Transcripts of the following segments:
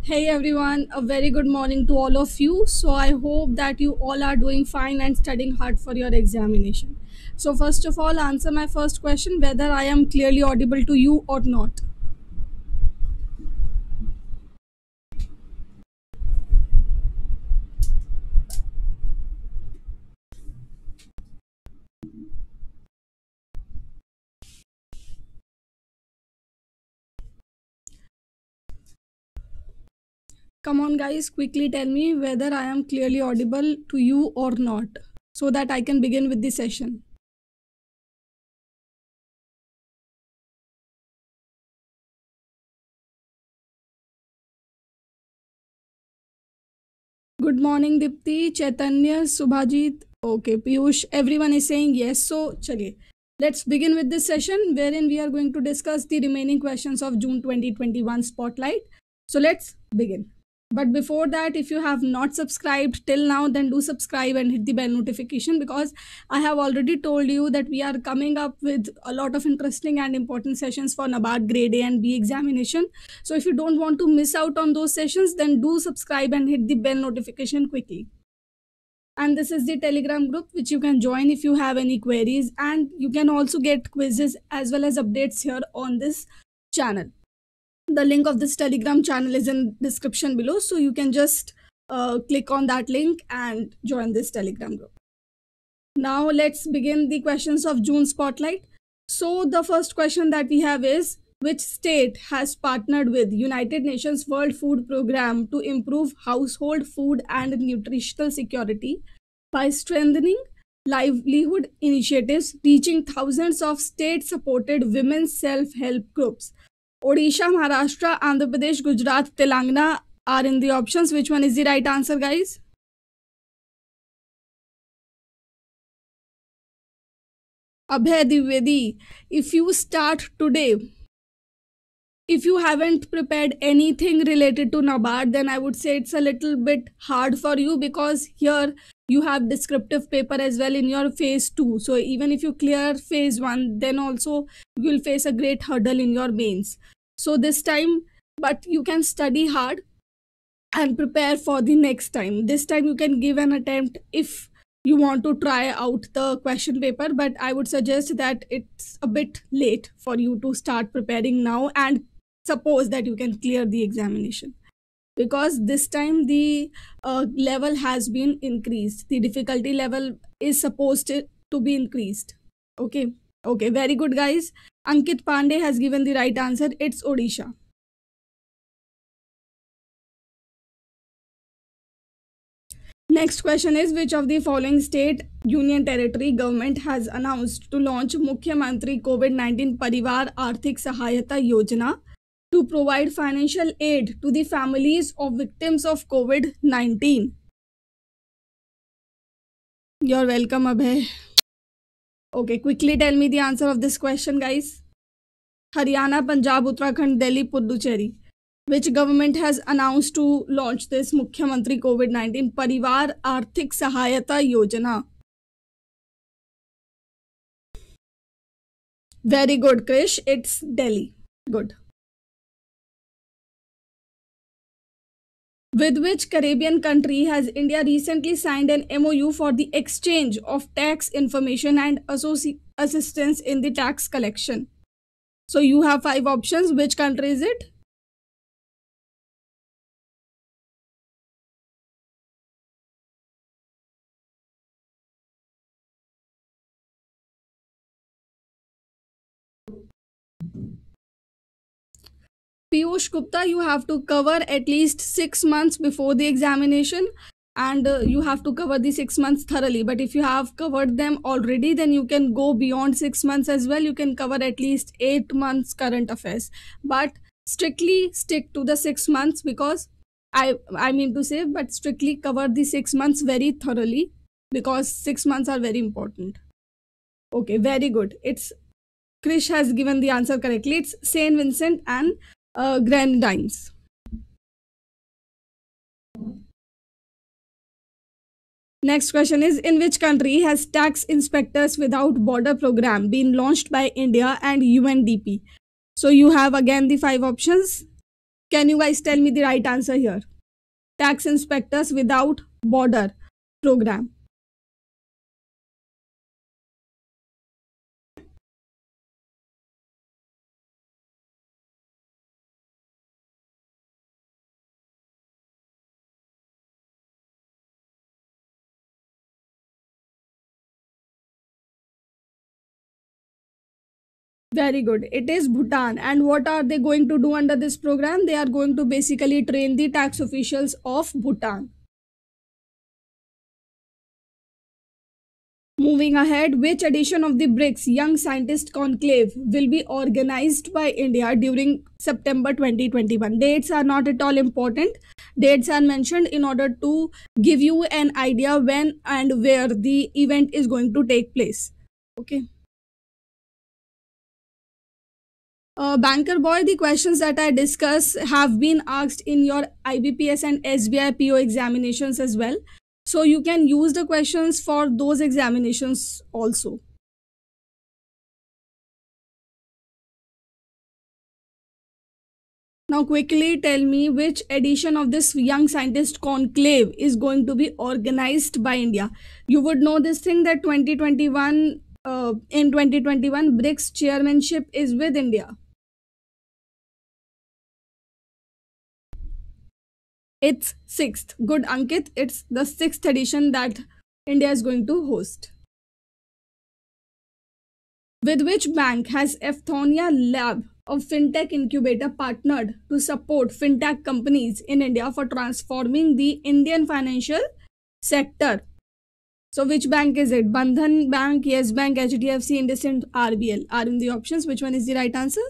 Hey everyone, a very good morning to all of you. So, I hope that you all are doing fine and studying hard for your examination. So, first of all, answer my first question whether I am clearly audible to you or not. Come on, guys, quickly tell me whether I am clearly audible to you or not so that I can begin with the session. Good morning, Dipti, Chaitanya, Subhajit. Okay, Piyush, everyone is saying yes. So, chaliye. Let's begin with this session wherein we are going to discuss the remaining questions of June 2021 Spotlight. So, let's begin. But before that, if you have not subscribed till now, then do subscribe and hit the bell notification because I have already told you that we are coming up with a lot of interesting and important sessions for NABARD Grade A and B examination. So if you don't want to miss out on those sessions, then do subscribe and hit the bell notification quickly. And this is the Telegram group which you can join if you have any queries, and you can also get quizzes as well as updates here on this channel. The link of this Telegram channel is in description below, so you can just click on that link and join this Telegram group. Now let's begin the questions of June Spotlight. So the first question that we have is, which state has partnered with United Nations World Food Programme to improve household food and nutritional security by strengthening livelihood initiatives reaching thousands of state-supported women's self-help groups? Odisha, Maharashtra, Andhra Pradesh, Gujarat, Telangana are in the options. Which one is the right answer, guys? Abhay Divedi, if you start today, if you haven't prepared anything related to NABARD, then I would say it's a little bit hard for you because here you have descriptive paper as well in your phase 2. So even if you clear phase 1, then also you will face a great hurdle in your mains. So this time, but you can study hard and prepare for the next time. This time you can give an attempt if you want to try out the question paper, but I would suggest that it's a bit late for you to start preparing now and suppose that you can clear the examination, because this time the level has been increased. The difficulty level is supposed to be increased. Okay, very good, guys. Ankit Pandey has given the right answer. It's Odisha. Next question is, which of the following state union territory government has announced to launch Mukhyamantri COVID-19 Parivar Arthik Sahayata Yojana to provide financial aid to the families of victims of COVID-19? You're welcome, Abhay. Okay, quickly tell me the answer of this question, guys. Haryana, Punjab, Uttarakhand, Delhi, Puducherry. Which government has announced to launch this Mukhyamantri COVID-19 Parivar Arthik Sahayata Yojana? Very good, Krish. It's Delhi. Good. With which Caribbean country has India recently signed an MOU for the exchange of tax information and assistance in the tax collection? So you have 5 options. Which country is it? Piyush Gupta, you have to cover at least 6 months before the examination, and you have to cover the 6 months thoroughly. But if you have covered them already, then you can go beyond 6 months as well. You can cover at least 8 months current affairs, but strictly stick to the 6 months, because I mean to say, but strictly cover the 6 months very thoroughly because 6 months are very important. Okay, very good. It's Krish has given the answer correctly. It's Saint Vincent and Grenadines. Next question is, in which country has Tax Inspectors Without Border program been launched by India and UNDP? So you have again the 5 options. Can you guys tell me the right answer here? Tax Inspectors Without Border program. Very good. It is Bhutan. And what are they going to do under this program? They are going to basically train the tax officials of Bhutan. Moving ahead, which edition of the BRICS Young Scientist Conclave will be organized by India during September 2021? Dates are not at all important. Dates are mentioned in order to give you an idea when and where the event is going to take place. Okay. Banker boy, the questions that I discuss have been asked in your IBPS and SBI PO examinations as well. So you can use the questions for those examinations also. Now, quickly tell me which edition of this Young Scientist Conclave is going to be organized by India. You would know this thing that 2021, in 2021, BRICS chairmanship is with India. It's sixth. Good, Ankit. It's the sixth edition that India is going to host. With which bank has Efthonia Lab, a fintech incubator, partnered to support fintech companies in India for transforming the Indian financial sector? So, which bank is it? Bandhan Bank, Yes Bank, HDFC, IndusInd, RBL are in the options. Which one is the right answer?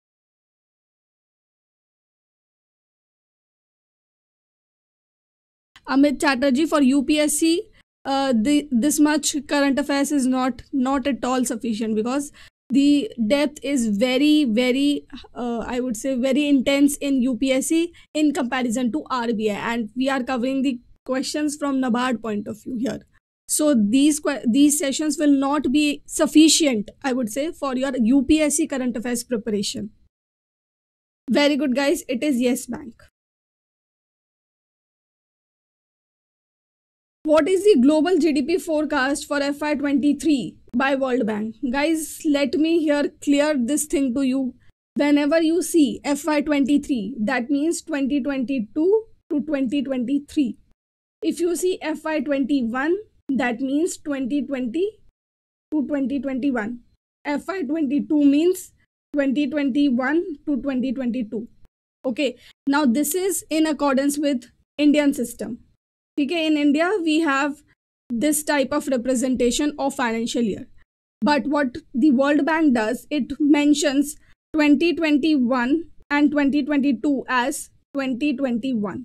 Amit Chatterjee, for UPSC, this much current affairs is not at all sufficient, because the depth is very I would say very intense in UPSC in comparison to RBI, and we are covering the questions from NABARD point of view here. So these sessions will not be sufficient, I would say, for your UPSC current affairs preparation. Very good, guys. It is Yes Bank. What is the global GDP forecast for FY23 by World Bank? Guys, let me here clear this thing to you. Whenever you see FY23, that means 2022 to 2023. If you see FY21, that means 2020 to 2021. FY22 means 2021 to 2022. Okay, now this is in accordance with Indian system. Okay, in India, we have this type of representation of financial year. But what the World Bank does, it mentions 2021 and 2022 as 2021.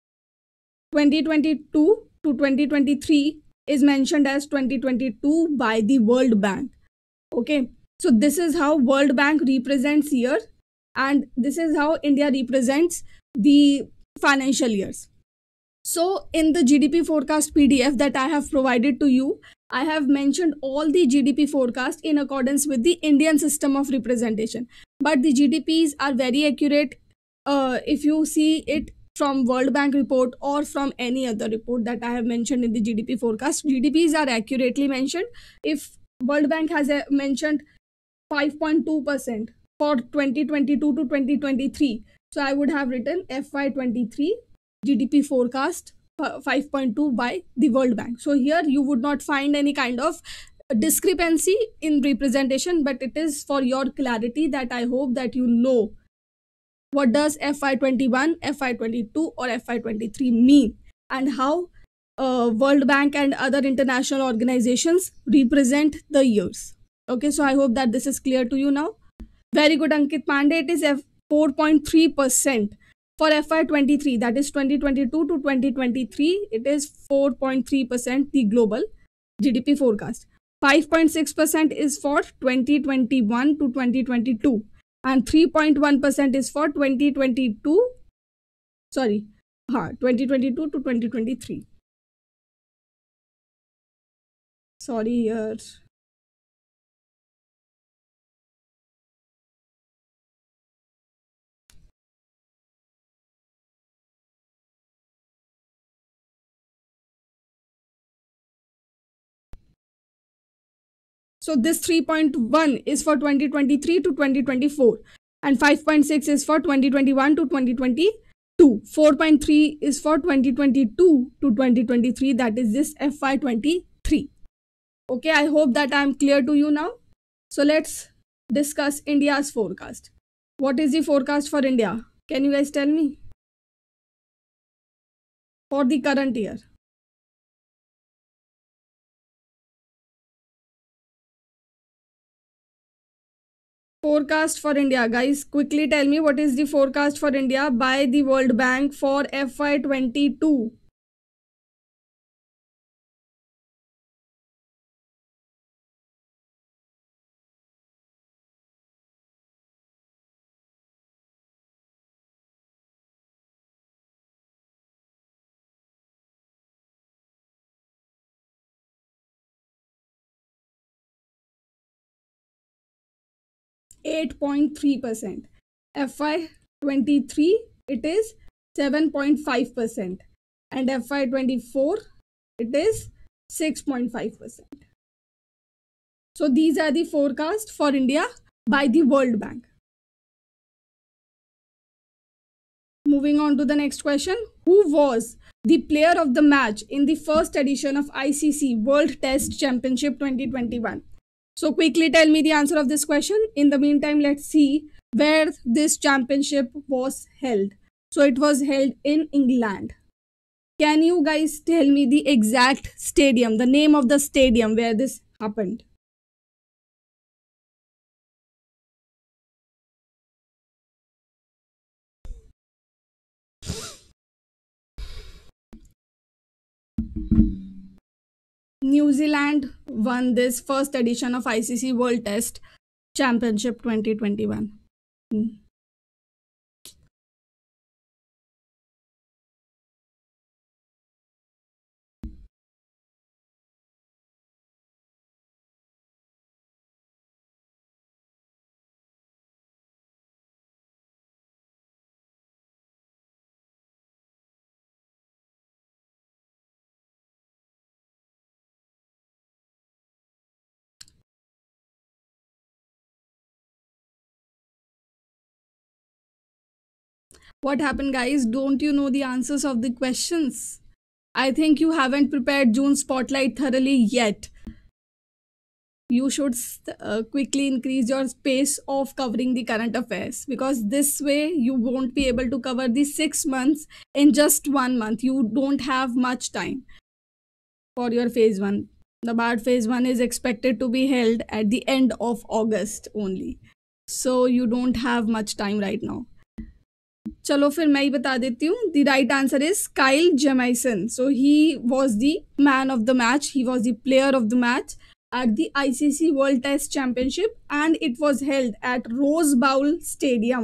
2022 to 2023 is mentioned as 2022 by the World Bank. Okay, so this is how World Bank represents year, and this is how India represents the financial years. So in the GDP forecast PDF that I have provided to you, I have mentioned all the GDP forecast in accordance with the Indian system of representation. But the GDPs are very accurate if you see it from World Bank report or from any other report that I have mentioned in the GDP forecast. GDPs are accurately mentioned. If World Bank has mentioned 5.2% for 2022 to 2023, so I would have written FY23 GDP forecast 5.2 by the World Bank. So here you would not find any kind of discrepancy in representation, but it is for your clarity that I hope that you know what does FY21, FY22 or FY23 mean, and how World Bank and other international organizations represent the years. Okay, so I hope that this is clear to you now. Very good, Ankit Pandey. It is 4.3% for FY23, that is 2022 to 2023. It is 4.3% the global GDP forecast. 5.6% is for 2021 to 2022, and 3.1% is for 2022. Sorry, 2022 to 2023. Sorry here. So this 3.1 is for 2023 to 2024 and 5.6 is for 2021 to 2022. 4.3 is for 2022 to 2023, that is this FY23. Okay, I hope that I am clear to you now. So let's discuss India's forecast. What is the forecast for India? Can you guys tell me? For the current year. Forecast for India. Guys, quickly tell me what is the forecast for India by the World Bank for FY22. .3%. FY23 it is 7.5% and FY24 it is 6.5%. So these are the forecasts for India by the World Bank. Moving on to the next question. Who was the player of the match in the first edition of ICC World Test Championship 2021? So quickly tell me the answer of this question. In the meantime, let's see where this championship was held. So it was held in England. Can you guys tell me the exact stadium, the name of the stadium where this happened? New Zealand won this first edition of ICC World Test Championship 2021. What happened, guys? Don't you know the answers of the questions? I think you haven't prepared June Spotlight thoroughly yet. You should quickly increase your pace of covering the current affairs, because this way you won't be able to cover the 6 months in just 1 month. You don't have much time for your phase 1. The BARD phase 1 is expected to be held at the end of August only. So you don't have much time right now. चलो फिर मैं ही बता देती हूँ. The right answer is Kyle Jamieson. So he was the man of the match. He was the player of the match at the ICC World Test Championship and it was held at Rose Bowl Stadium.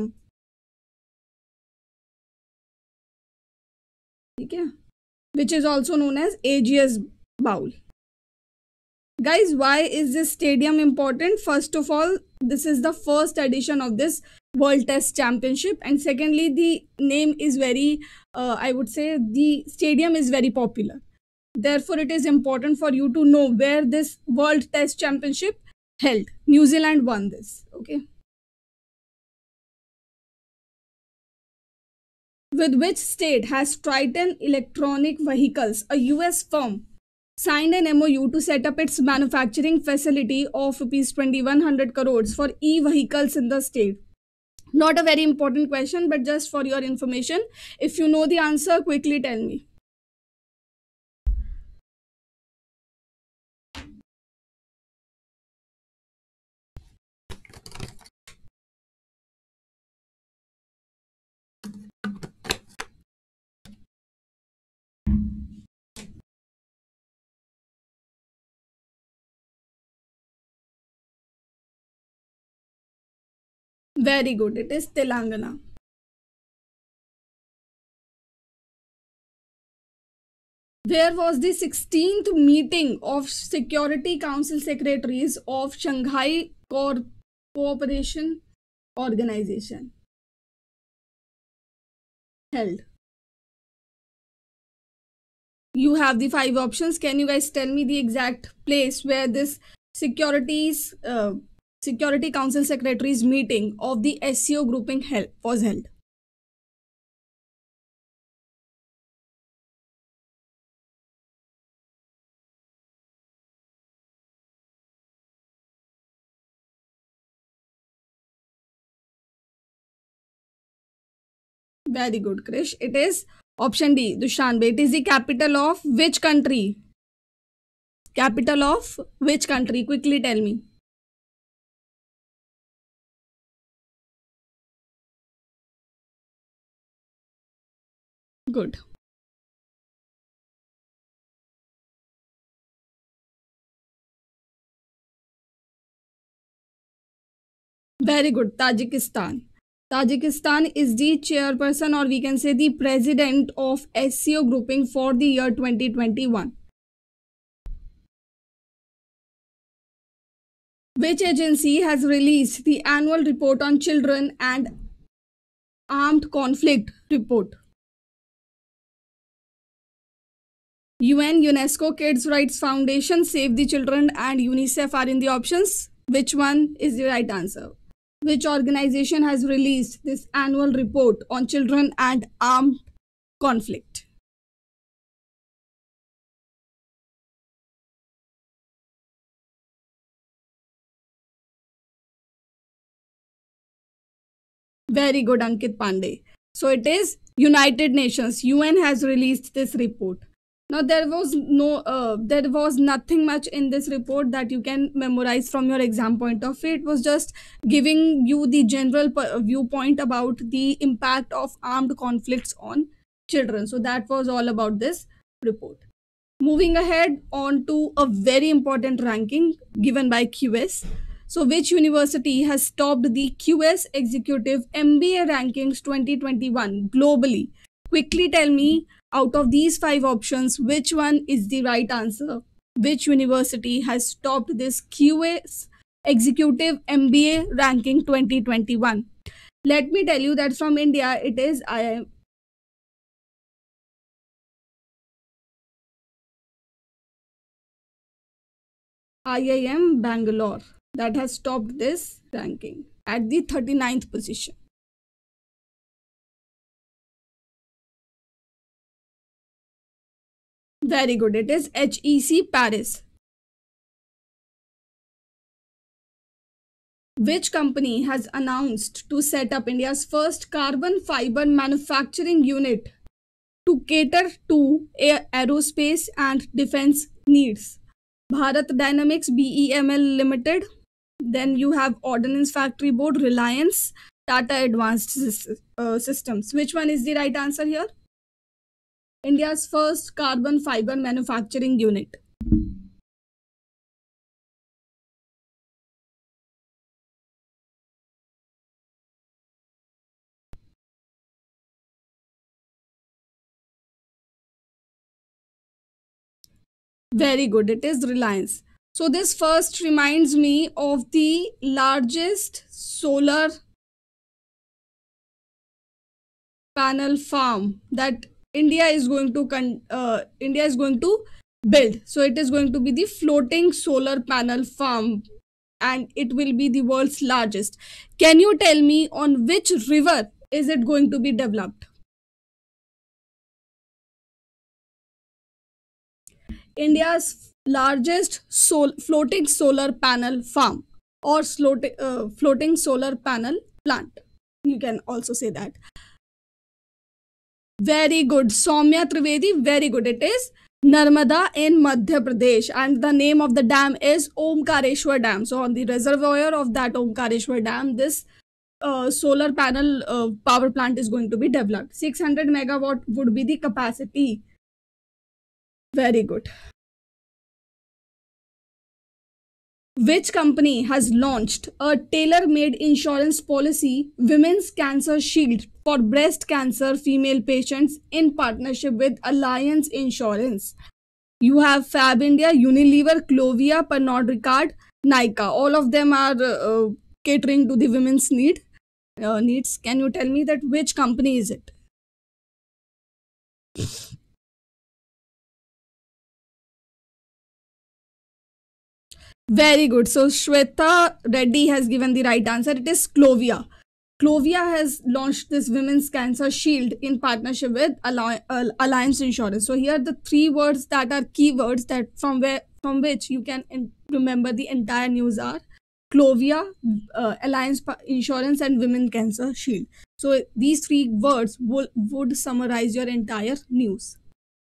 ठीक है? Which is also known as AGS Bowl. Guys, why is this stadium important? First of all, this is the first edition of this World Test Championship, and secondly, the name is very, I would say, the stadium is very popular. Therefore, it is important for you to know where this World Test Championship held. New Zealand won this. Okay. With which state has Triton Electronic Vehicles, a US firm, signed an MOU to set up its manufacturing facility of rupees 2100 crores for e-vehicles in the state? Not a very important question, but just for your information. If you know the answer, quickly tell me. Very good. It is Telangana. Where was the 16th meeting of Security Council Secretaries of Shanghai Cooperation Organization held? You have the 5 options. Can you guys tell me the exact place where this Securities Security Council Secretaries meeting of the SCO grouping was held? Very good, Krish. It is option D, Dushanbe. It is the capital of which country? Capital of which country? Quickly tell me. Good. Very good. Tajikistan. Tajikistan is the chairperson, or we can say the president of SCO grouping for the year 2021. Which agency has released the annual report on children and armed conflict report? UN, UNESCO, Kids Rights Foundation, Save the Children, and UNICEF are in the options. Which one is the right answer? Which organization has released this annual report on children and armed conflict? Very good, Ankit Pandey. So it is United Nations. UN has released this report. Now there was nothing much in this report that you can memorize from your exam point of view. It was just giving you the general viewpoint about the impact of armed conflicts on children. So that was all about this report. Moving ahead on to a very important ranking given by QS. So, which university has topped the QS Executive MBA Rankings 2021 globally? Quickly tell me, out of these five options, which one is the right answer? Which university has topped this QS Executive MBA Ranking 2021? Let me tell you that from India, it is IIM Bangalore that has topped this ranking at the 39th position. Very good. It is HEC Paris. Which company has announced to set up India's first carbon fiber manufacturing unit to cater to aerospace and defense needs? Bharat Dynamics BEML Limited. Then you have Ordnance Factory Board, Reliance, Tata Advanced Systems. Which one is the right answer here? India's first carbon fiber manufacturing unit. Very good. It is Reliance. So this first reminds me of the largest solar panel farm that India is going to build. So it is going to be the floating solar panel farm, and it will be the world's largest. Can you tell me on which river is it going to be developed? India's largest floating solar panel farm, or floating solar panel plant. You can also say that. Very good. Soumya Trivedi, very good. It is Narmada in Madhya Pradesh, and the name of the dam is Omkareshwar Dam. So, on the reservoir of that Omkareshwar Dam, this solar panel power plant is going to be developed. 600 megawatt would be the capacity. Very good. Which company has launched a tailor-made insurance policy, Women's Cancer Shield, for breast cancer female patients in partnership with Alliance Insurance? You have Fab India, Unilever, Clovia, Pernod Ricard, Nykaa. All of them are catering to the women's needs. Can you tell me that which company is it? Very good. So Shweta Reddy has given the right answer. It is Clovia. Clovia has launched this women's cancer shield in partnership with Alliance Insurance. So here are the three words that are keywords that from which you can remember the entire news are Clovia, Insurance, and Women Cancer Shield. So these three words would summarize your entire news.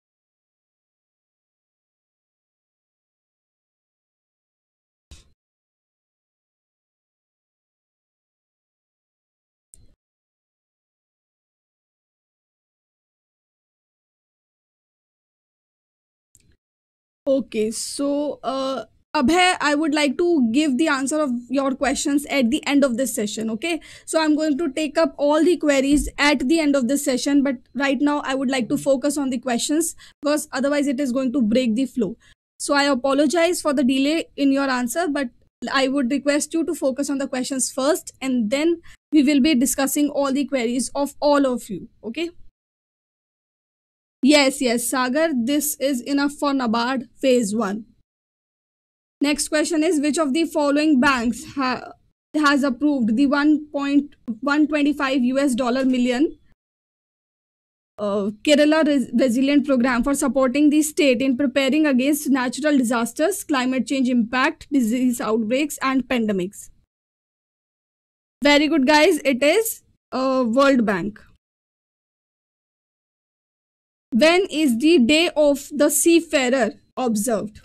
Okay, so Abhay, I would like to give the answer of your questions at the end of this session. Okay, so I'm going to take up all the queries at the end of this session, but right now I would like to focus on the questions because otherwise it is going to break the flow. So I apologize for the delay in your answer, but I would request you to focus on the questions first, and then we will be discussing all the queries of all of you. Okay. Yes, yes, Sagar, this is enough for NABARD phase 1. Next question is which of the following banks has approved the 1.125 US dollar million Kerala Resilient Program for supporting the state in preparing against natural disasters, climate change impact, disease outbreaks, and pandemics? Very good, guys. It is World Bank. When is the Day of the Seafarer observed?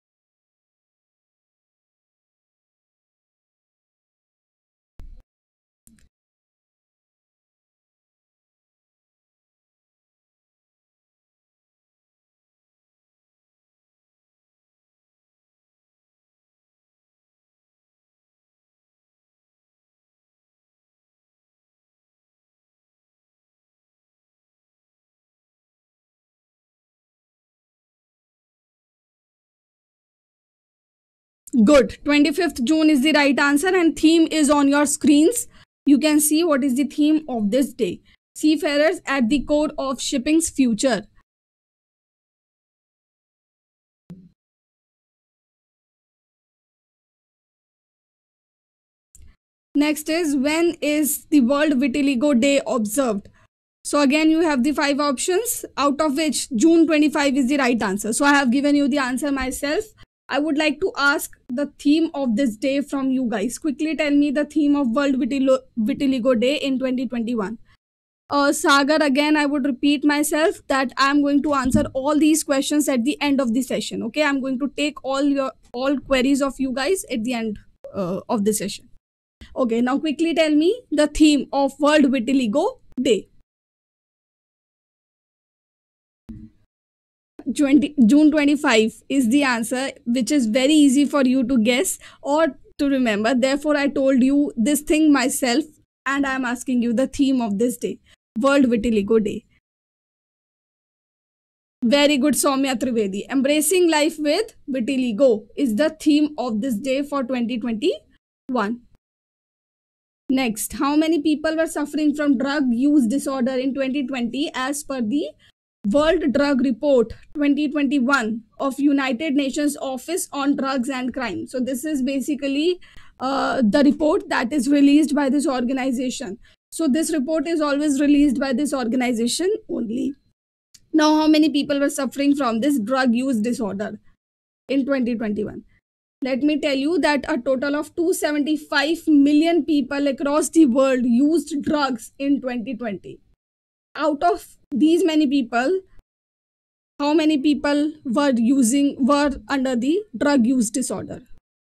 Good. 25th June is the right answer, and theme is on your screens. You can see what is the theme of this day. Seafarers at the core of shipping's future. Next is when is the World Vitiligo Day observed? So again you have the five options, out of which June 25 is the right answer. So I have given you the answer myself. I would like to ask the theme of this day from you guys. Quickly tell me the theme of World Vitiligo Day in 2021. Sagar, again, I would repeat myself that I'm going to answer all these questions at the end of the session. Okay, I'm going to take all queries of you guys at the end of the session. Okay, now quickly tell me the theme of World Vitiligo Day. June 25 is the answer, which is very easy for you to guess or to remember. Therefore, I told you this thing myself, and I'm asking you the theme of this day, World Vitiligo Day. Very good, Soumya Trivedi. Embracing life with vitiligo is the theme of this day for 2021. Next, how many people were suffering from drug use disorder in 2020 as per the World Drug Report 2021 of United Nations Office on Drugs and Crime? So this is basically the report that is released by this organization. So this report is always released by this organization only. Now, how many people were suffering from this drug use disorder in 2021? Let me tell you that a total of 275 million people across the world used drugs in 2020. Out of these many people, how many people were under the drug use disorder?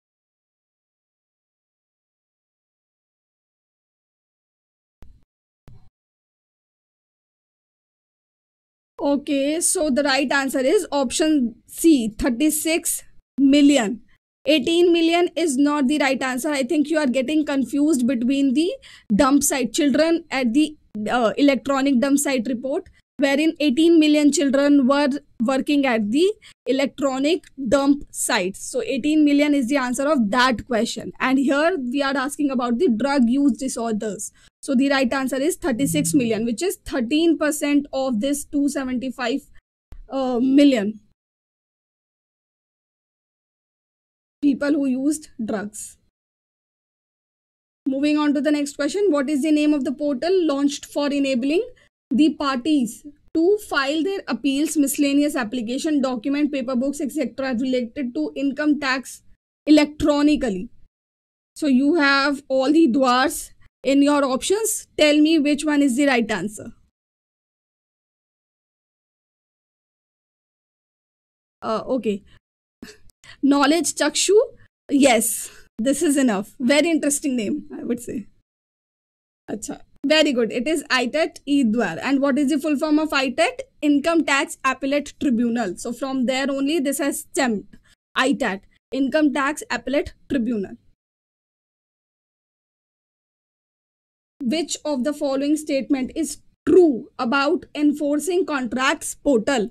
Okay, so the right answer is option C, 36 million. 18 million is not the right answer. I think you are getting confused between the dump site children at the electronic dump site report, wherein 18 million children were working at the electronic dump sites. So 18 million is the answer of that question. And here we are asking about the drug use disorders. So the right answer is 36 million, which is 13% of this 275 million. people who used drugs. Moving on to the next question. What is the name of the portal launched for enabling the parties to file their appeals, miscellaneous application, document, paper books, etc. related to income tax electronically? So you have all the dwars in your options. Tell me which one is the right answer. Okay. Knowledge Chakshu. Yes, this is enough. Very interesting name, I would say. Acha. Very good. It is ITAT E-Dwar. And what is the full form of ITAT? Income Tax Appellate Tribunal. So from there only this has stemmed. ITAT. Income Tax Appellate Tribunal. Which of the following statement is true about enforcing contracts portal?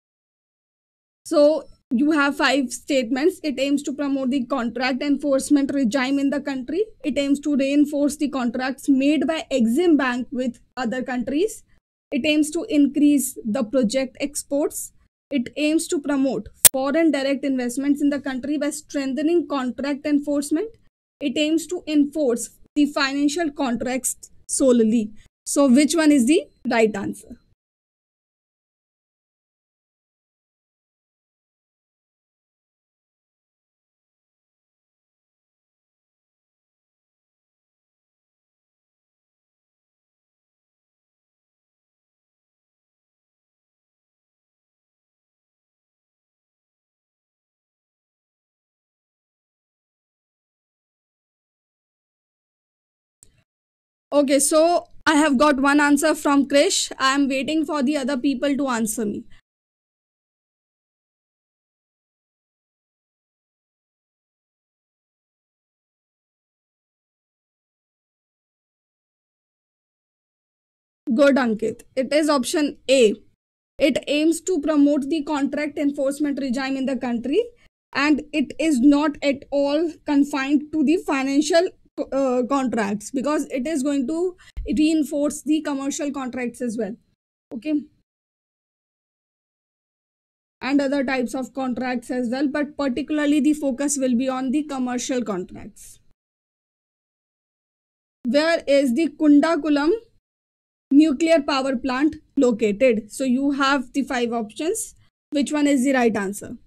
So you have 5 statements. It aims to promote the contract enforcement regime in the country. It aims to reinforce the contracts made by Exim Bank with other countries. It aims to increase the project exports. It aims to promote foreign direct investments in the country by strengthening contract enforcement. It aims to enforce the financial contracts solely. So which one is the right answer? Okay, so I have got one answer from Krish. I am waiting for the other people to answer me. Good, Ankit. It is option A. It aims to promote the contract enforcement regime in the country, and it is not at all confined to the financial contracts, because it is going to reinforce the commercial contracts as well. Okay. And other types of contracts as well, but particularly the focus will be on the commercial contracts. Where is the Kundakulam nuclear power plant located? So you have the 5 options. Which one is the right answer?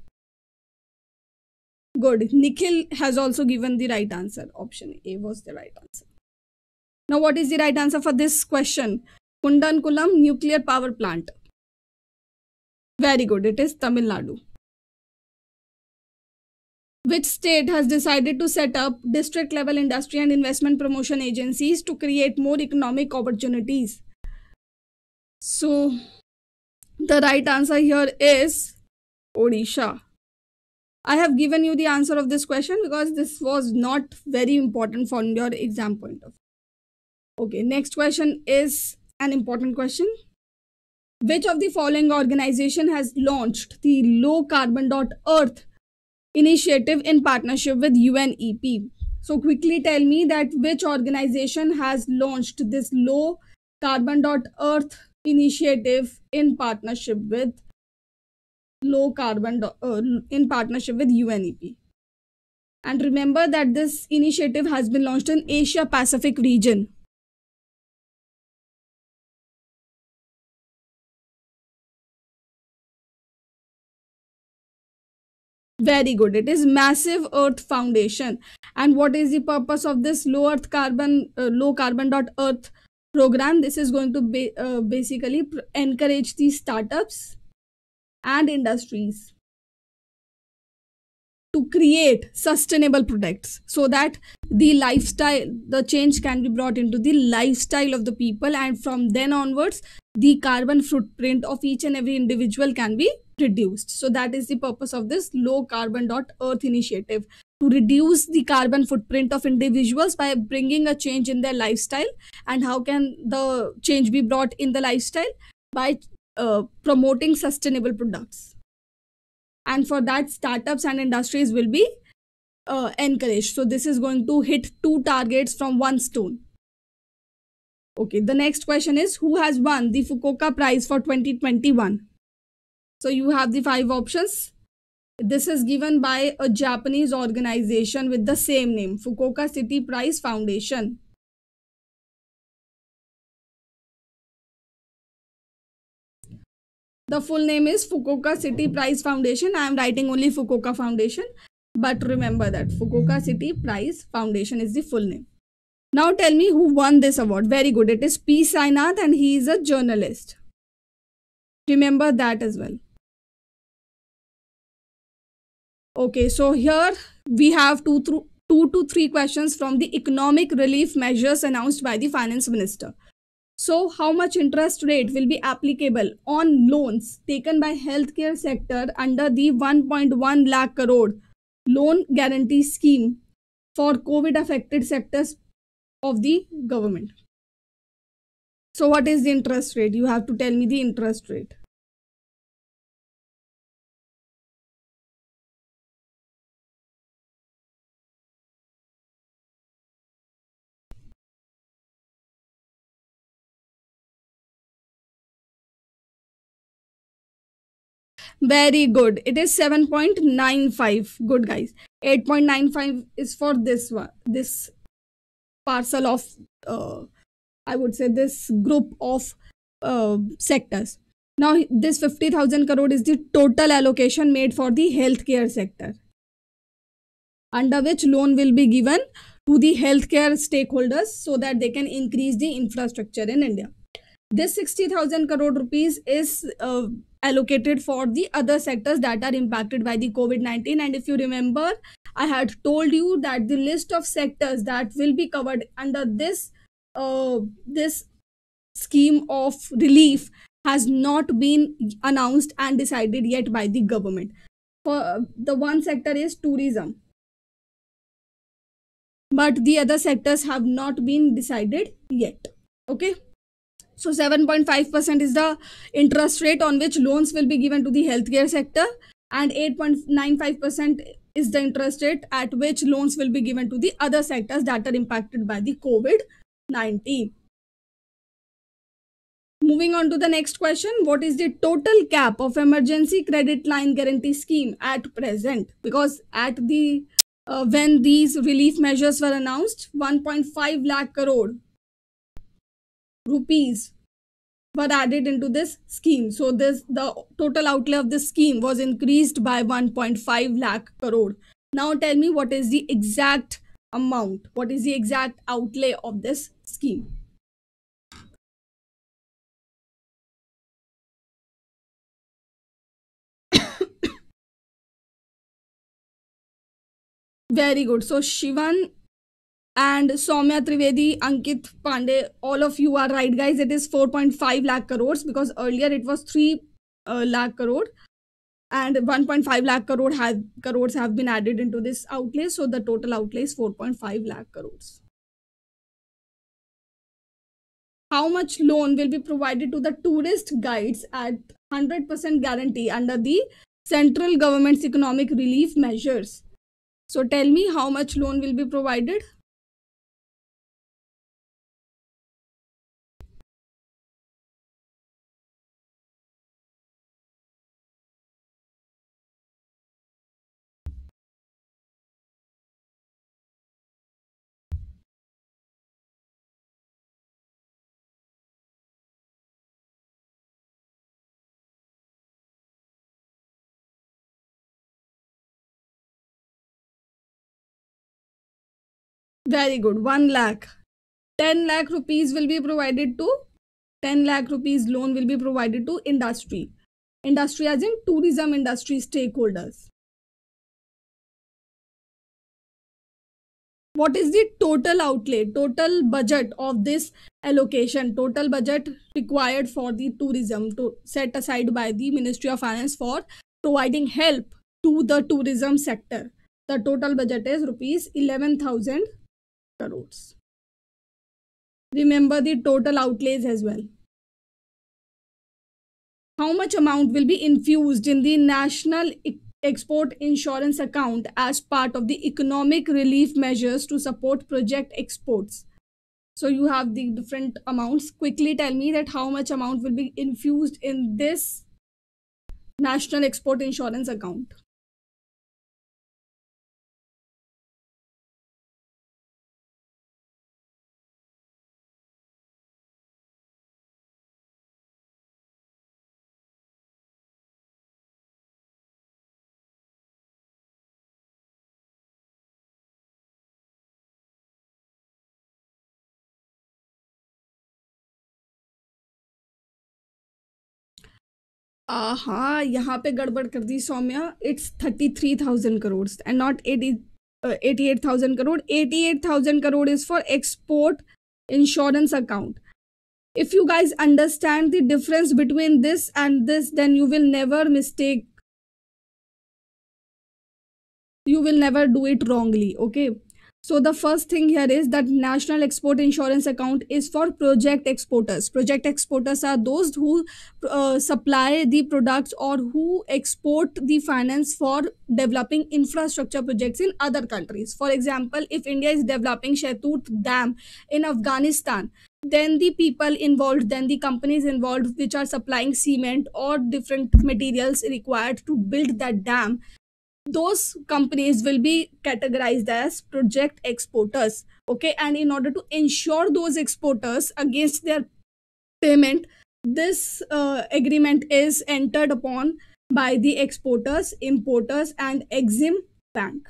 Good. Nikhil has also given the right answer. Option A was the right answer. Now what is the right answer for this question? Kundankulam nuclear power plant. Very good. It is Tamil Nadu. Which state has decided to set up district level industry and investment promotion agencies to create more economic opportunities? So the right answer here is Odisha. I have given you the answer of this question because this was not very important from your exam point of view. Okay, next question is an important question. Which of the following organization has launched the Low Carbon Earth initiative in partnership with UNEP? So quickly tell me that which organization has launched this Low Carbon Earth initiative in partnership with UNEP. And remember that this initiative has been launched in Asia Pacific region. Very good. It is Massive Earth Foundation. And what is the purpose of this low carbon Earth program? This is going to be basically encourage the startups and industries to create sustainable products, so that the change can be brought into the lifestyle of the people, and from then onwards the carbon footprint of each and every individual can be reduced. So that is the purpose of this Low Carbon Earth initiative, to reduce the carbon footprint of individuals by bringing a change in their lifestyle. And how can the change be brought in the lifestyle? By promoting sustainable products. And for that, startups and industries will be encouraged. So this is going to hit 2 targets from 1 stone. Okay, the next question is, who has won the Fukuoka Prize for 2021? So you have the 5 options. This is given by a Japanese organization with the same name, Fukuoka City Prize Foundation. The full name is Fukuoka City Prize Foundation. I am writing only Fukuoka Foundation, but remember that Fukuoka City Prize Foundation is the full name. Now tell me who won this award. Very good. It is P. Sainath and he is a journalist. Remember that as well. Okay, so here we have two to three questions from the economic relief measures announced by the finance minister. So, how much interest rate will be applicable on loans taken by healthcare sector under the 1.1 lakh crore loan guarantee scheme for COVID affected sectors of the government? So, what is the interest rate? You have to tell me the interest rate. Very good. It is 7.95. Good guys. 8.95 is for this one. This parcel of, I would say, this group of sectors. Now, this 50,000 crore is the total allocation made for the healthcare sector, under which loan will be given to the healthcare stakeholders so that they can increase the infrastructure in India. This 60,000 crore rupees is allocated for the other sectors that are impacted by the COVID-19. And if you remember, I had told you that the list of sectors that will be covered under this scheme of relief has not been announced and decided yet by the government. For the one sector is tourism, but the other sectors have not been decided yet. Okay. So 7.5% is the interest rate on which loans will be given to the healthcare sector, and 8.95% is the interest rate at which loans will be given to the other sectors that are impacted by the COVID-19. Moving on to the next question, what is the total cap of emergency credit line guarantee scheme at present? Because at the when these relief measures were announced, 1.5 lakh crore rupees were added into this scheme. So the total outlay of this scheme was increased by 1.5 lakh crore. Now tell me what is the exact amount, what is the exact outlay of this scheme? Very good. So Shivan and Soumya Trivedi, Ankit Pandey, all of you are right, guys. It is 4.5 lakh crores because earlier it was 3 lakh crore, and 1.5 lakh crores have been added into this outlay. So the total outlay is 4.5 lakh crores. How much loan will be provided to the tourist guides at 100% guarantee under the central government's economic relief measures? So tell me how much loan will be provided? Very good. 1 lakh. 10 lakh rupees will be provided to 10 lakh rupees loan will be provided to industry. Industry as in tourism industry stakeholders. What is the total outlay, total budget of this allocation, total budget required for the tourism to set aside by the Ministry of Finance for providing help to the tourism sector? The total budget is rupees 11,000 crores. Remember the total outlays as well. How much amount will be infused in the National Export Insurance Account as part of the economic relief measures to support project exports? So you have the different amounts. Quickly tell me that how much amount will be infused in this National Export Insurance Account. हाँ, यहाँ पे गड़बड़ कर दी Saumya. It's 33,000 crores and not 88,000 crore. 88,000 crore is for export insurance account. If you guys understand the difference between this and this, then you will never do it wrongly. Okay. So the first thing here is that National Export Insurance Account is for project exporters. Project exporters are those who supply the products or who export the finance for developing infrastructure projects in other countries. For example, if India is developing Shetut Dam in Afghanistan, then the people involved, then the companies involved which are supplying cement or different materials required to build that dam, those companies will be categorized as project exporters. Okay, and in order to ensure those exporters against their payment, this agreement is entered upon by the exporters, importers, and Exim Bank,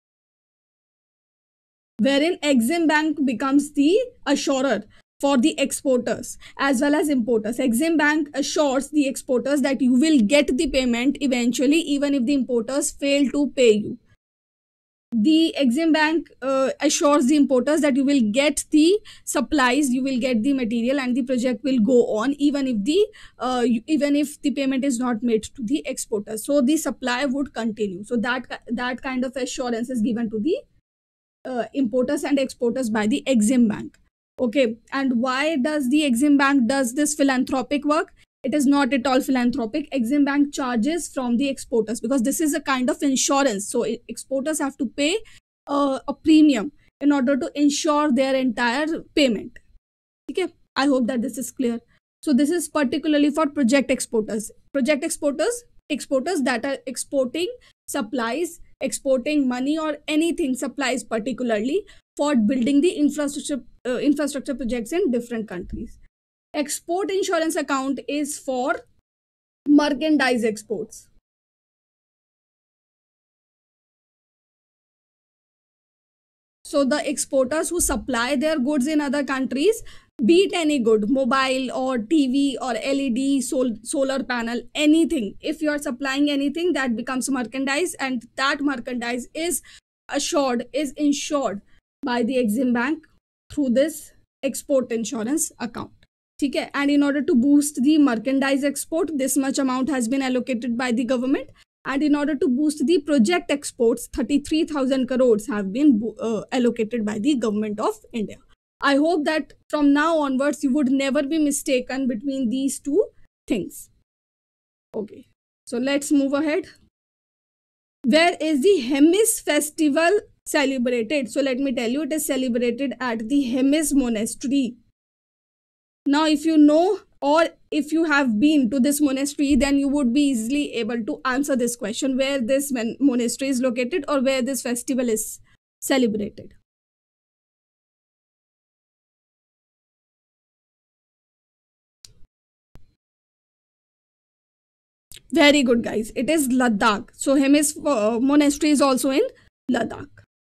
wherein Exim Bank becomes the assurer for the exporters as well as importers. Exim Bank assures the exporters that you will get the payment eventually, even if the importers fail to pay you. The Exim Bank assures the importers that you will get the supplies, you will get the material, and the project will go on even if the payment is not made to the exporters. So the supply would continue. So that kind of assurance is given to the importers and exporters by the Exim Bank. Okay, and why does the Exim Bank does this philanthropic work? It is not at all philanthropic. Exim Bank charges from the exporters because this is a kind of insurance. So exporters have to pay a premium in order to ensure their entire payment. Okay, I hope that this is clear. So this is particularly for project exporters. Project exporters that are exporting supplies, exporting money or anything, supplies particularly for building the infrastructure projects in different countries. Export insurance account is for merchandise exports. So the exporters who supply their goods in other countries, be it any good, mobile or TV or LED, solar panel, anything. If you are supplying anything, that becomes merchandise, and that merchandise is insured by the Exim Bank through this export insurance account. Okay, and in order to boost the merchandise export, this much amount has been allocated by the government. And in order to boost the project exports, 33,000 crores have been allocated by the government of India. I hope that from now onwards, you would never be mistaken between these two things. Okay, so let's move ahead. Where is the Hemis festival celebrated? So let me tell you, it is celebrated at the Hemis monastery. Now, if you know or if you have been to this monastery, then you would be easily able to answer this question, where this monastery is located or where this festival is celebrated. Very good, guys. It is Ladakh. So Hemis monastery is also in Ladakh.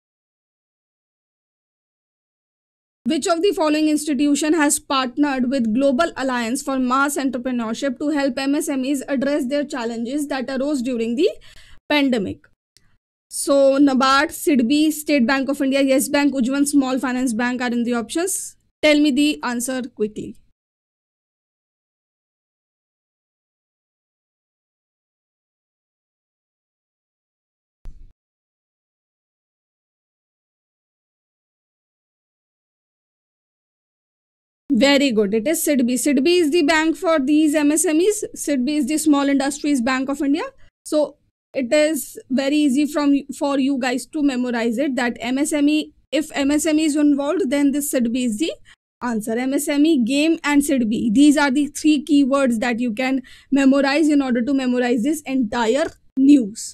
Which of the following institution has partnered with Global Alliance for Mass Entrepreneurship to help MSMEs address their challenges that arose during the pandemic? So NABARD, SIDBI, State Bank of India, Yes Bank, Ujjivan Small Finance Bank are in the options. Tell me the answer quickly. Very good. It is SIDBI. SIDBI is the bank for these MSMEs. SIDBI is the Small Industries Bank of India. So it is very easy for you guys to memorize it, that MSME, if MSME is involved, then this SIDBI is the answer. MSME, game and SIDBI. These are the three keywords that you can memorize in order to memorize this entire news.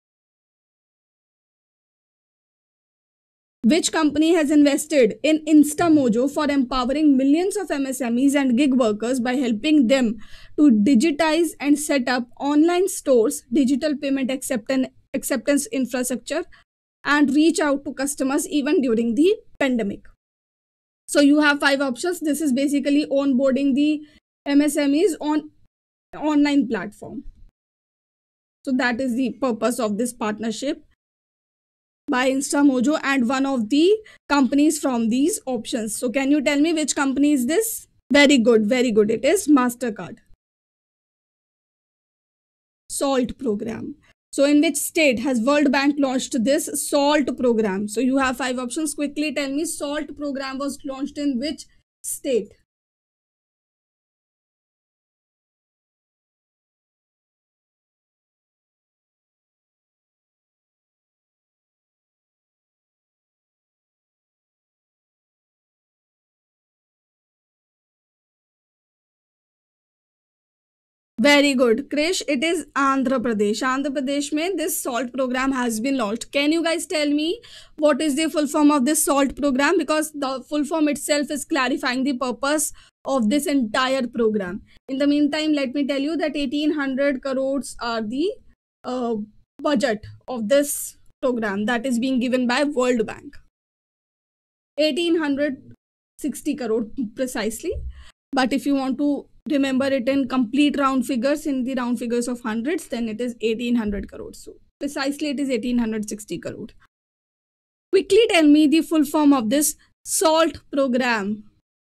Which company has invested in InstaMojo for empowering millions of MSMEs and gig workers by helping them to digitize and set up online stores, digital payment acceptance infrastructure, and reach out to customers even during the pandemic? So you have 5 options. This is basically onboarding the MSMEs on online platform. So that is the purpose of this partnership by Instamojo and one of the companies from these options. So can you tell me which company is this? Very good, very good. It is MasterCard. SALT program. So in which state has World Bank launched this SALT program? So you have 5 options. Quickly tell me, SALT program was launched in which state? Very good, Krish. It is Andhra Pradesh. Andhra Pradesh mein this SALT program has been launched. Can you guys tell me what is the full form of this SALT program? Because the full form itself is clarifying the purpose of this entire program. In the meantime, let me tell you that 1800 crores are the uh, budget of this program that is being given by World Bank. 1860 crore precisely. But if you want to remember it in complete round figures, in the round figures of hundreds, then it is 1800 crores. So precisely it is 1860 crore. Quickly tell me the full form of this SALT program.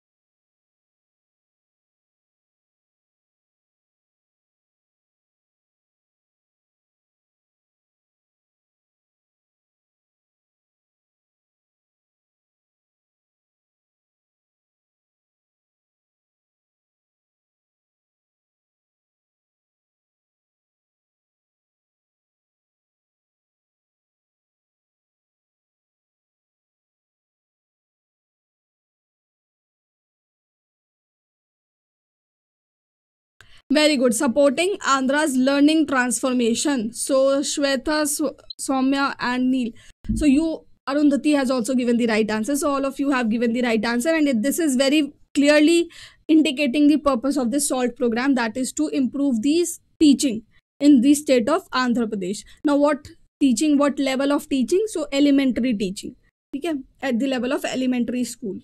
Very good. Supporting Andhra's learning transformation. So Shweta, Soumya and Neil. So you, Arundhati has also given the right answer. So all of you have given the right answer, and this is very clearly indicating the purpose of this SALT program, that is to improve these teaching in the state of Andhra Pradesh. Now what teaching, what level of teaching? So elementary teaching. Okay, at the level of elementary school.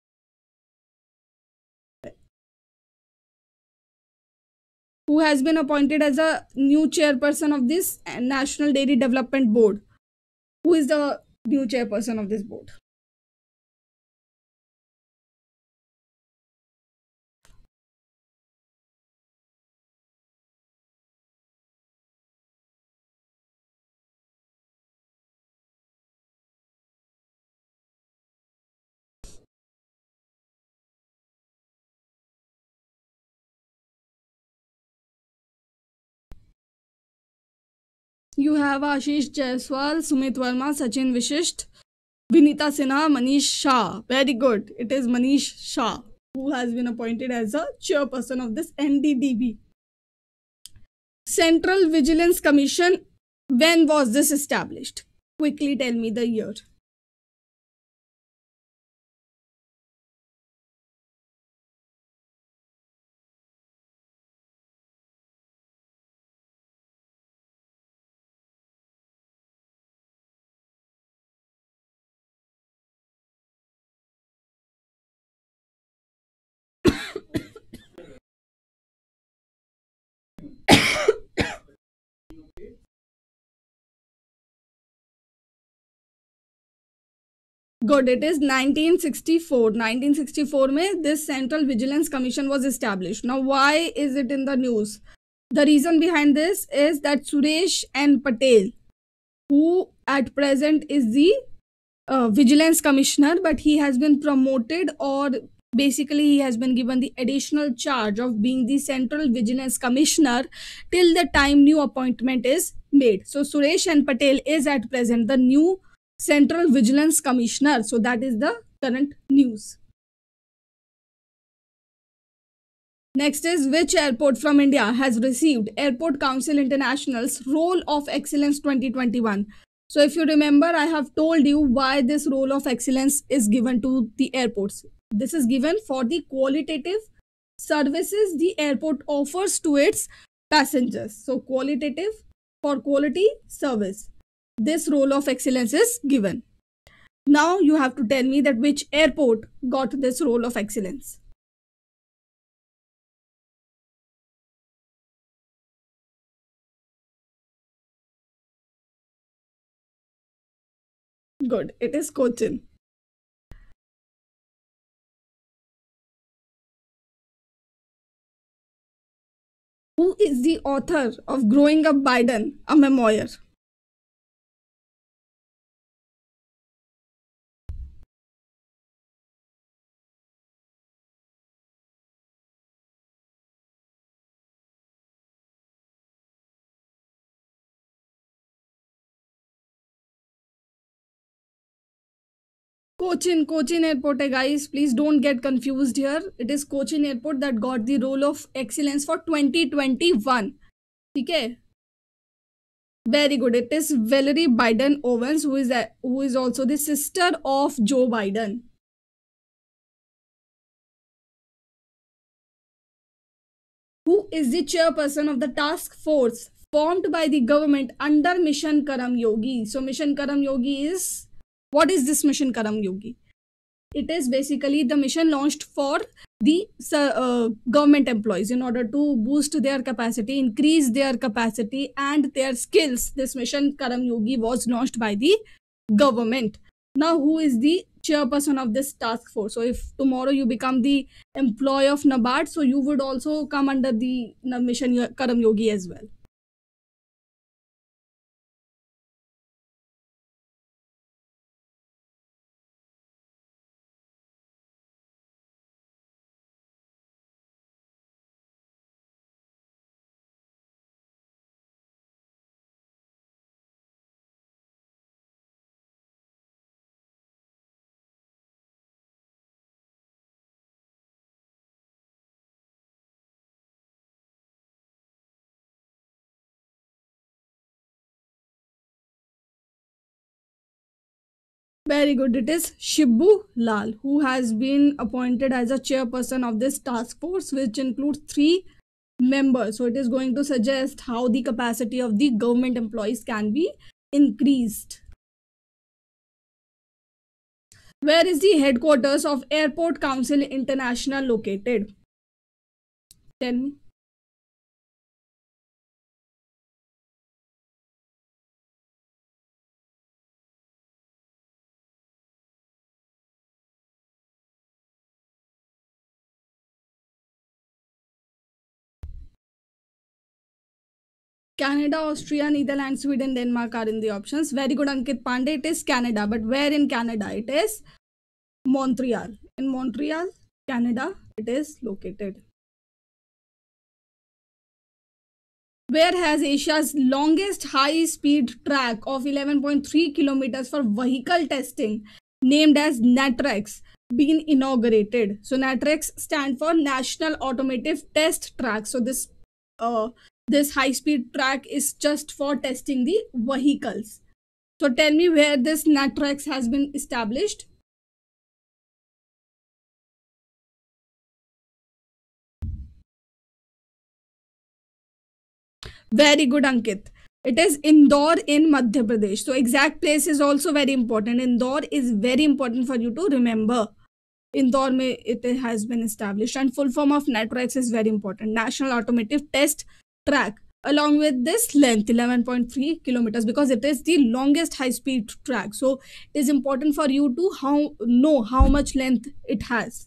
Who has been appointed as a new chairperson of this National Dairy Development Board? Who is the new chairperson of this board? You have Ashish Jaiswal, Sumit Verma, Sachin Vishisht, Vinita Sinha, Manish Shah. Very good. It is Manish Shah who has been appointed as a chairperson of this NDDB. Central Vigilance Commission. When was this established? Quickly tell me the year. Good, it is 1964. 1964 mein this Central Vigilance Commission was established. Now why is it in the news? The reason behind this is that Suresh N. Patel, who at present is the vigilance commissioner, but he has been promoted, or basically he has been given the additional charge of being the Central Vigilance Commissioner till the time new appointment is made. So Suresh N. Patel is at present the new Central Vigilance Commissioner. So that is the current news. Next is, which airport from India has received Airport Council International's Role of Excellence 2021? So if you remember, I have told you why this role of excellence is given to the airports. This is given for the qualitative services the airport offers to its passengers. So qualitative, for quality service. This role of excellence is given. Now you have to tell me that which airport got this role of excellence. Good. It is Cochin. Who is the author of Growing Up Biden, a memoir? Cochin Airport, guys. Please don't get confused here. It is Cochin Airport that got the role of excellence for 2021. Okay. Very good. It is Valerie Biden Owens, who is also the sister of Joe Biden. Who is the chairperson of the task force formed by the government under Mission Karam Yogi? So Mission Karam Yogi is, what is this Mission Karam Yogi? It is basically the mission launched for the government employees in order to boost their capacity, increase their capacity and their skills. This Mission Karam Yogi was launched by the government. Now, who is the chairperson of this task force? So, if tomorrow you become the employee of NABARD, so you would also come under the Mission Karam Yogi as well. Very good. It is Shibu Lal, who has been appointed as a chairperson of this task force, which includes three members. So it is going to suggest how the capacity of the government employees can be increased. Where is the headquarters of Airport Council International located? Tell me. Canada, Austria, Netherlands, Sweden, Denmark are in the options. Very good, Ankit Pandey. It is Canada, but where in Canada? It is Montreal. In Montreal, Canada, it is located. Where has Asia's longest high-speed track of 11.3 kilometers for vehicle testing, named as NATREX, been inaugurated? So NATREX stand for National Automotive Test Track. So uh, this high-speed track is just for testing the vehicles. So tell me where this NATREX has been established. Very good, Ankit. It is Indore in Madhya Pradesh. So exact place is also very important. Indore is very important for you to remember. Indore mein it has been established, and full form of NATREX is very important. National Automotive Test Track. Along with this length 11.3 kilometers, because it is the longest high speed track. So it is important for you to know how much length it has.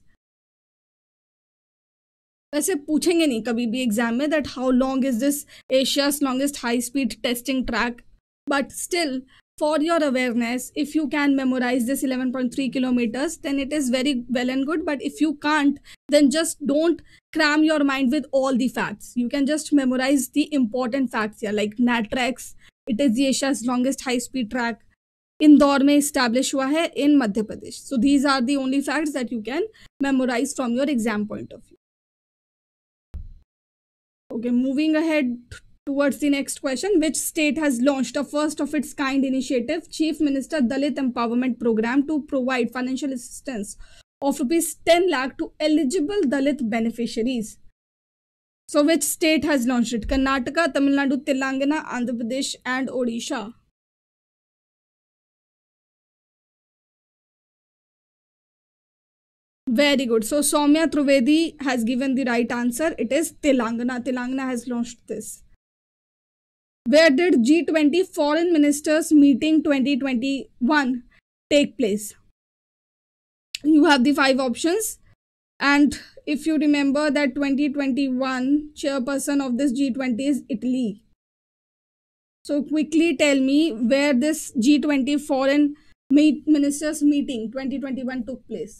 वैसे पूछेंगे नहीं कभी भी exam में that how long is this Asia's longest high speed testing track, but still for your awareness, if you can memorize this 11.3 kilometers, then it is very well and good. But if you can't, then just don't cram your mind with all the facts. You can just memorize the important facts here, like NATREX. It is the Asia's longest high speed track. Indore में establish हुआ है in Madhya Pradesh. So these are the only facts that you can memorize from your exam point of view. Okay, moving ahead towards the next question. Which state has launched a first of its kind initiative, Chief Minister Dalit Empowerment Program, to provide financial assistance of rupees 10 lakh to eligible Dalit beneficiaries? So which state has launched it? Karnataka, Tamil Nadu, Telangana, Andhra Pradesh and Odisha. Very good. So Soumya Trivedi has given the right answer. It is Telangana. Telangana has launched this. Where did G20 Foreign Ministers Meeting 2021 take place? You have the 5 options. And if you remember that 2021 chairperson of this G20 is Italy. So quickly tell me where this G20 foreign ministers meeting 2021 took place.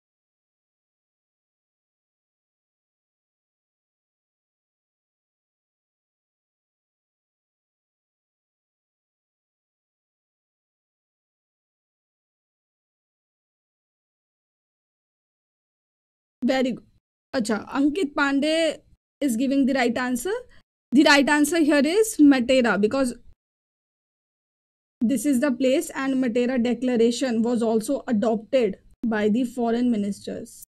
Very good. Acha, Ankit Pandey is giving the right answer. The right answer here is Matera, because this is the place, and Matera Declaration was also adopted by the foreign ministers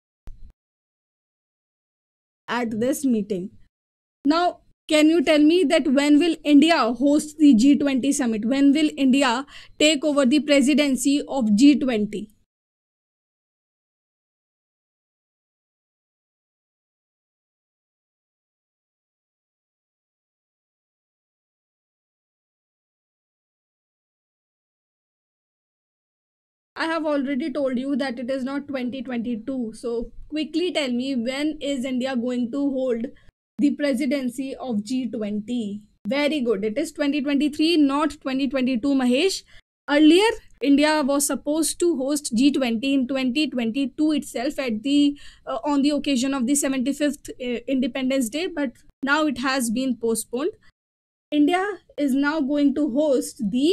at this meeting. Now, can you tell me that when will India host the G20 summit? When will India take over the presidency of G20? I have already told you that it is not 2022. So quickly tell me, when is India going to hold the presidency of G20? Very good. It is 2023, not 2022, Mahesh. Earlier, India was supposed to host G20 in 2022 itself at the on the occasion of the 75th Independence Day, but now it has been postponed. India is now going to host the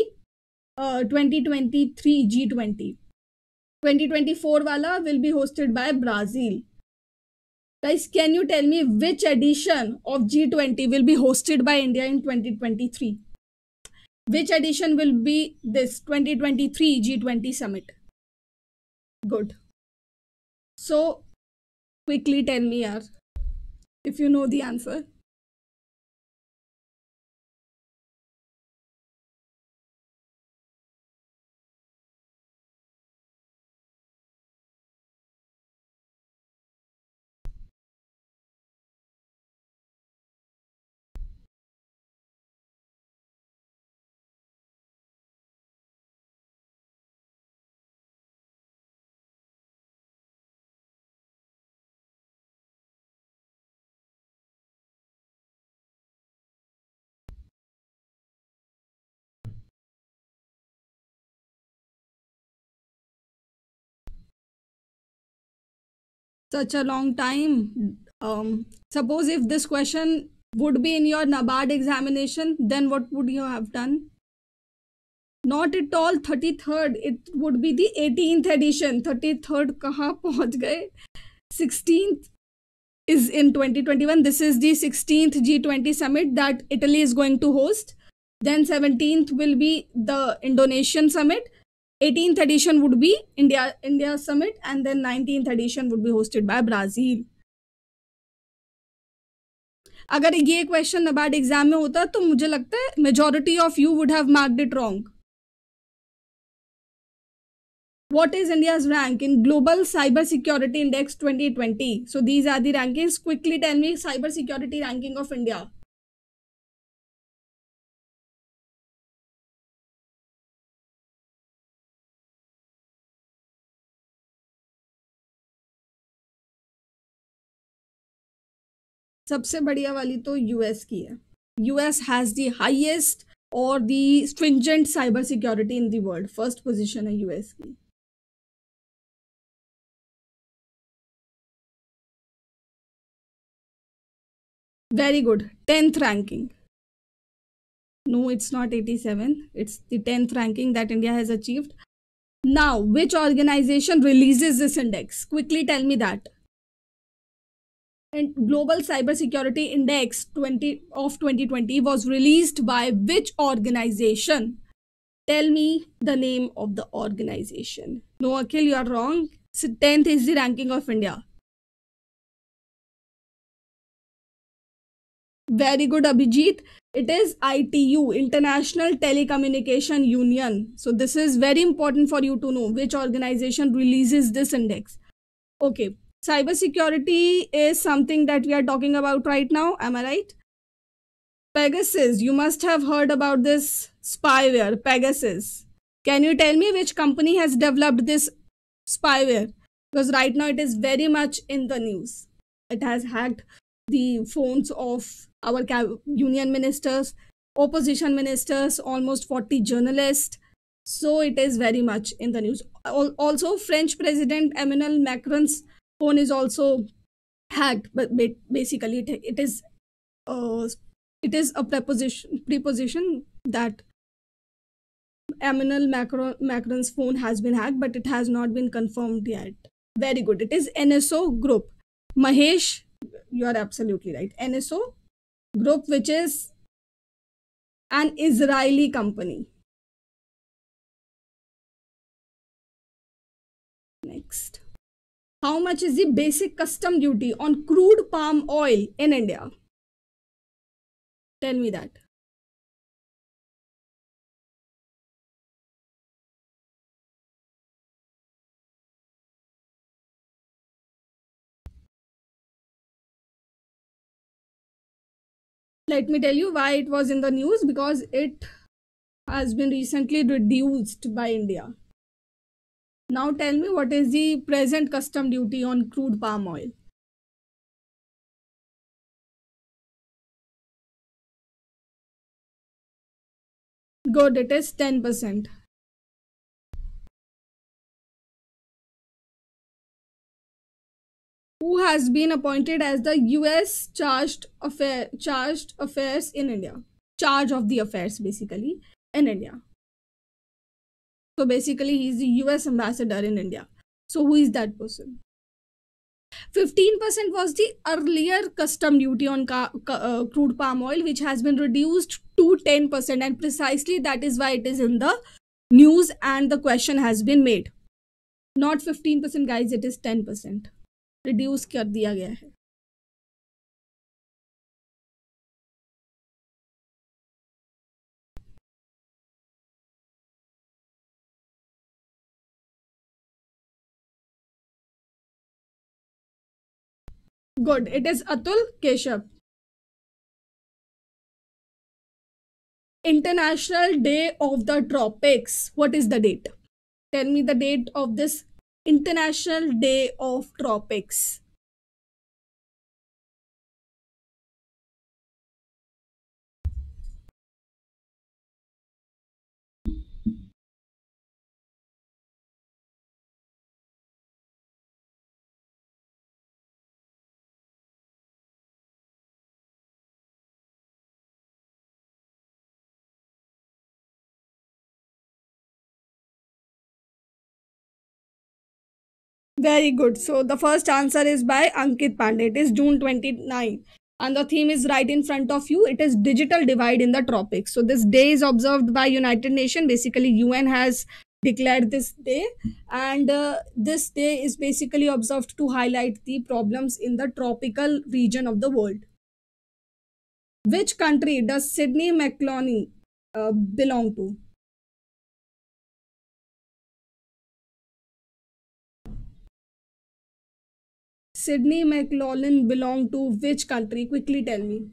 2023 G20. 2024 wala will be hosted by Brazil. Guys, can you tell me which edition of G20 will be hosted by India in 2023? Which edition will be this 2023 G20 summit? Good. So, quickly tell me, yaar, if you know the answer. Such a long time. Suppose if this question would be in your NABARD examination, then what would you have done? Not at all 33rd, it would be the 18th edition. 33rd कहाँ पहुँच गए? 16th is in 2021. This is the 16th G20 summit that Italy is going to host. Then 17th will be the Indonesian summit. 18th edition would be India summit, and then 19th edition would be hosted by Brazil. अगर ये question NABARD exam में होता तो मुझे लगता है majority of you would have marked it wrong. What is India's rank in Global Cyber Security Index 2020? So these are the rankings. Quickly tell me cyber security ranking of India. सबसे बढ़िया वाली तो यूएस की है. US has the highest और the stringent cyber security in the world. First position है US की. Very good. 10th ranking. No, it's not 87. It's the 10th ranking that India has achieved. Now, which organization releases this index? Quickly tell me that. And Global Cybersecurity Index 2020 was released by which organization? Tell me the name of the organization. No, Akhil, you are wrong. 10th is the ranking of India. Very good, Abhijit. It is ITU, International Telecommunication Union. So this is very important for you to know which organization releases this index. Okay, cybersecurity is something that we are talking about right now. Am I right? Pegasus, you must have heard about this spyware, Pegasus. Can you tell me which company has developed this spyware? Because right now it is very much in the news. It has hacked the phones of our union ministers, opposition ministers, almost 40 journalists. So it is very much in the news. Also, French President Emmanuel Macron's phone is also hacked, but basically uh, it is a preposition that Macron's phone has been hacked, but it has not been confirmed yet. Very good. It is NSO Group. Mahesh, you are absolutely right. NSO Group, which is an Israeli company. Next. How much is the basic custom duty on crude palm oil in India? Tell me that. Let me tell you why it was in the news, because it has been recently reduced by India. Now tell me, what is the present custom duty on crude palm oil? Good, it is 10%. Who has been appointed as the US charged affairs in India? Charge of the affairs basically in India. So basically he's the US ambassador in India. So who is that person? 15% was the earlier custom duty on crude palm oil, which has been reduced to 10%, and precisely that is why it is in the news and the question has been made. Not 15% guys, it is 10%. Reduce कर दिया गया है. Good, it is Atul Keshav. International Day of the Tropics. What is the date? Tell me the date of this International Day of Tropics. Very good. So the first answer is by Ankit Pandey. It is June 29. And the theme is right in front of you. It is digital divide in the tropics. So this day is observed by United Nations. Basically, UN has declared this day. And this day is basically observed to highlight the problems in the tropical region of the world. Which country does Sydney McLaughlin belong to? Sydney McLaughlin belong to which country? Quickly tell me.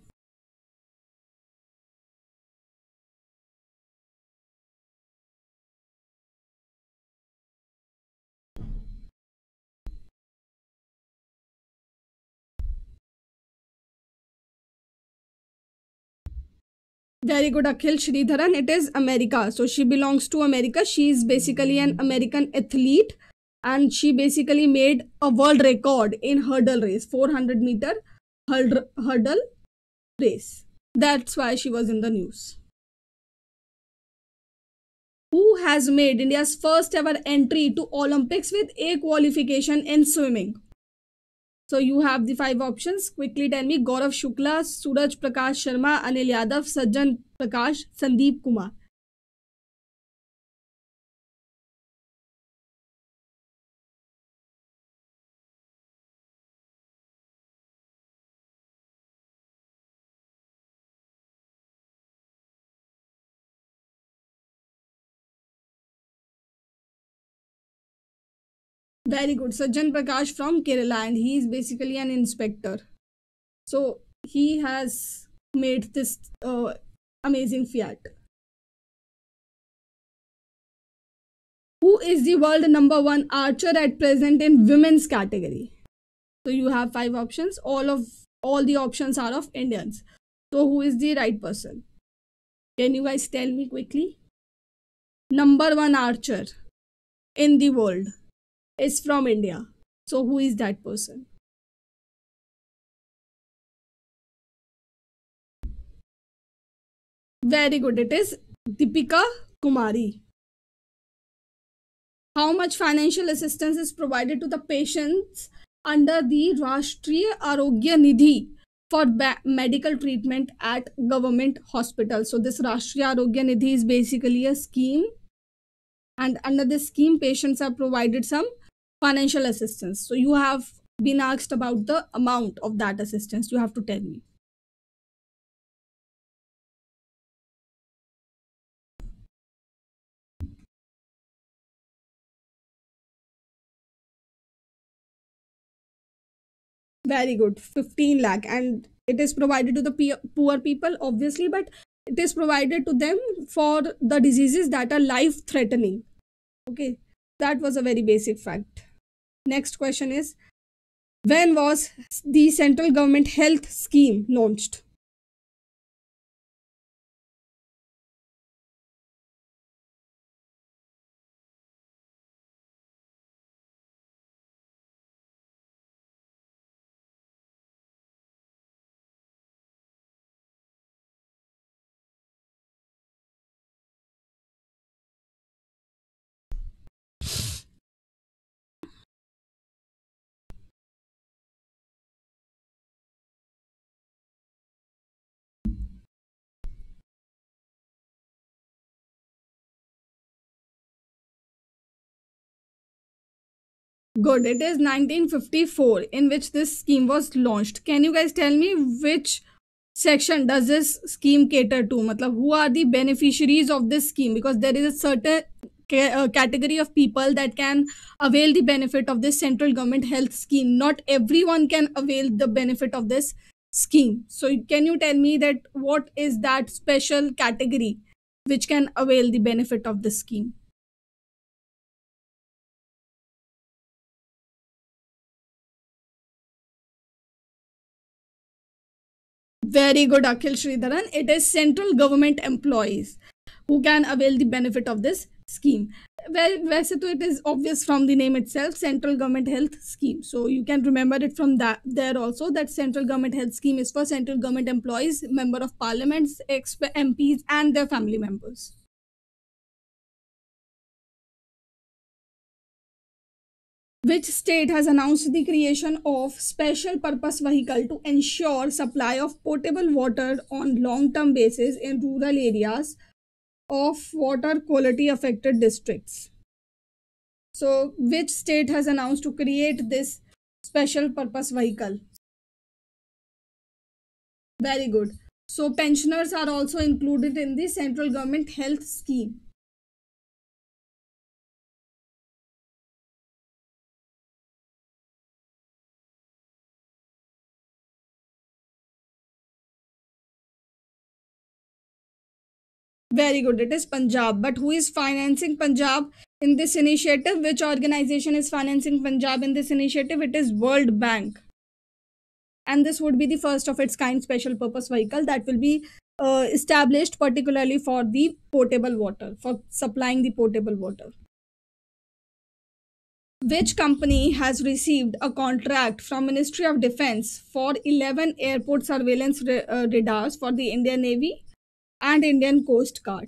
Very good, Akhil Sridharan. It is America. So she belongs to America. She is basically an American athlete, and she basically made a world record in hurdle race, 400-meter hurdle race. That's why she was in the news. Who has made India's first ever entry to Olympics with A qualification in swimming? So you have the 5 options. Quickly tell me. Gaurav Shukla, Suraj Prakash Sharma, Anil Yadav, Sajjan Prakash, Sandeep Kumar. Very good. Sajjan Prakash from Kerala, and he is basically an inspector. So he has made this amazing Fiat. Who is the world number one archer at present in women's category? So you have five options. All the options are of Indians. So who is the right person? Can you guys tell me quickly? Number one archer in the world is from India. So who is that person? Very good. It is Deepika Kumari. How much financial assistance is provided to the patients under the Rashtriya Arogya Nidhi for medical treatment at government hospitals? So this Rashtriya Arogya Nidhi is basically a scheme, and under this scheme patients are provided some financial assistance. So you have been asked about the amount of that assistance. You have to tell me. Very good. 15 lakh. And it is provided to the poor people, obviously, but it is provided to them for the diseases that are life threatening. Okay. That was a very basic fact. Next question is, when was the central government health scheme launched? Good. It is 1954 in which this scheme was launched. Can you guys tell me which section does this scheme cater to? Matlab, who are the beneficiaries of this scheme? Because there is a certain category of people that can avail the benefit of this central government health scheme. Not everyone can avail the benefit of this scheme. So can you tell me that what is that special category which can avail the benefit of this scheme? Very good, Akhil Sridharan. It is central government employees who can avail the benefit of this scheme. Well, वैसे तो it is obvious from the name itself, central government health scheme. So you can remember it from that there also, that central government health scheme is for central government employees, member of parliaments, MPs, and their family members. Which state has announced the creation of special purpose vehicle to ensure supply of potable water on long term basis in rural areas of water quality affected districts? So which state has announced to create this special purpose vehicle? Very good. So pensioners are also included in the central government health scheme. Very good. It is Punjab. But who is financing Punjab in this initiative? Which organization is financing Punjab in this initiative? It is World Bank. And this would be the first of its kind special purpose vehicle that will be established particularly for the potable water, for supplying the potable water. Which company has received a contract from Ministry of Defense for 11 airport surveillance radars for the Indian Navy and Indian Coast Guard?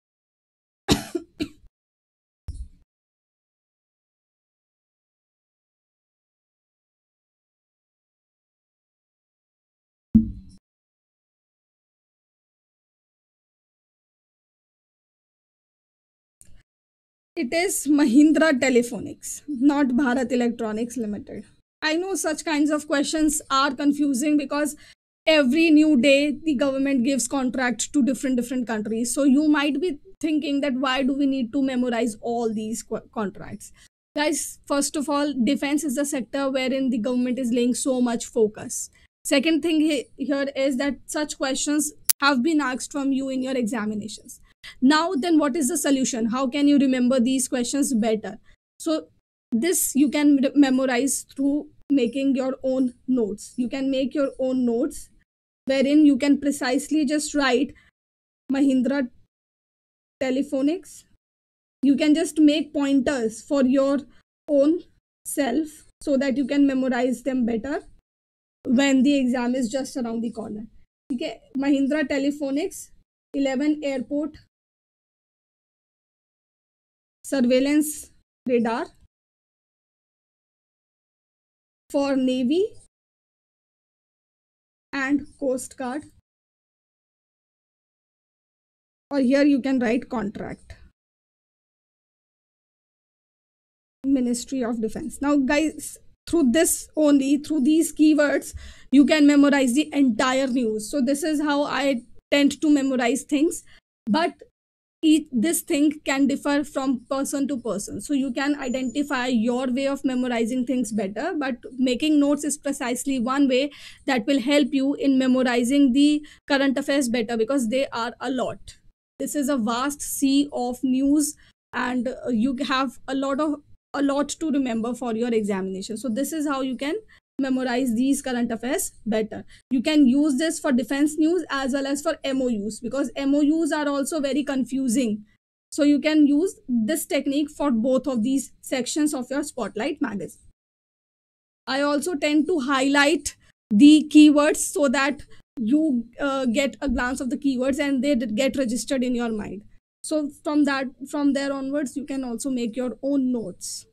It is Mahindra Telephonics, not Bharat Electronics Limited. I know such kinds of questions are confusing because every new day the government gives contracts to different countries. So you might be thinking that why do we need to memorize all these contracts? Guys, first of all, defense is the sector wherein the government is laying so much focus. Second thing here is that such questions have been asked from you in your examinations. Now then, what is the solution? How can you remember these questions better? So this you can memorize through making your own notes. You can make your own notes wherein you can precisely just write Mahindra Telephonics. You can just make pointers for your own self so that you can memorize them better when the exam is just around the corner. Okay, Mahindra Telephonics, 11 airport surveillance radar for Navy and Coast Guard. Or here you can write contract. Ministry of Defense. Now guys, through this only, through these keywords, you can memorize the entire news. So this is how I tend to memorize things, but this thing can differ from person to person. So you can identify your way of memorizing things better, but making notes is precisely one way that will help you in memorizing the current affairs better, because they are a lot. This is a vast sea of news, and you have a lot to remember for your examination. So this is how you can memorize these current affairs better. You can use this for defense news as well as for MOUs, because MOUs are also very confusing. So you can use this technique for both of these sections of your Spotlight magazine. I also tend to highlight the keywords so that you get a glance of the keywords and they get registered in your mind. So from there onwards, you can also make your own notes.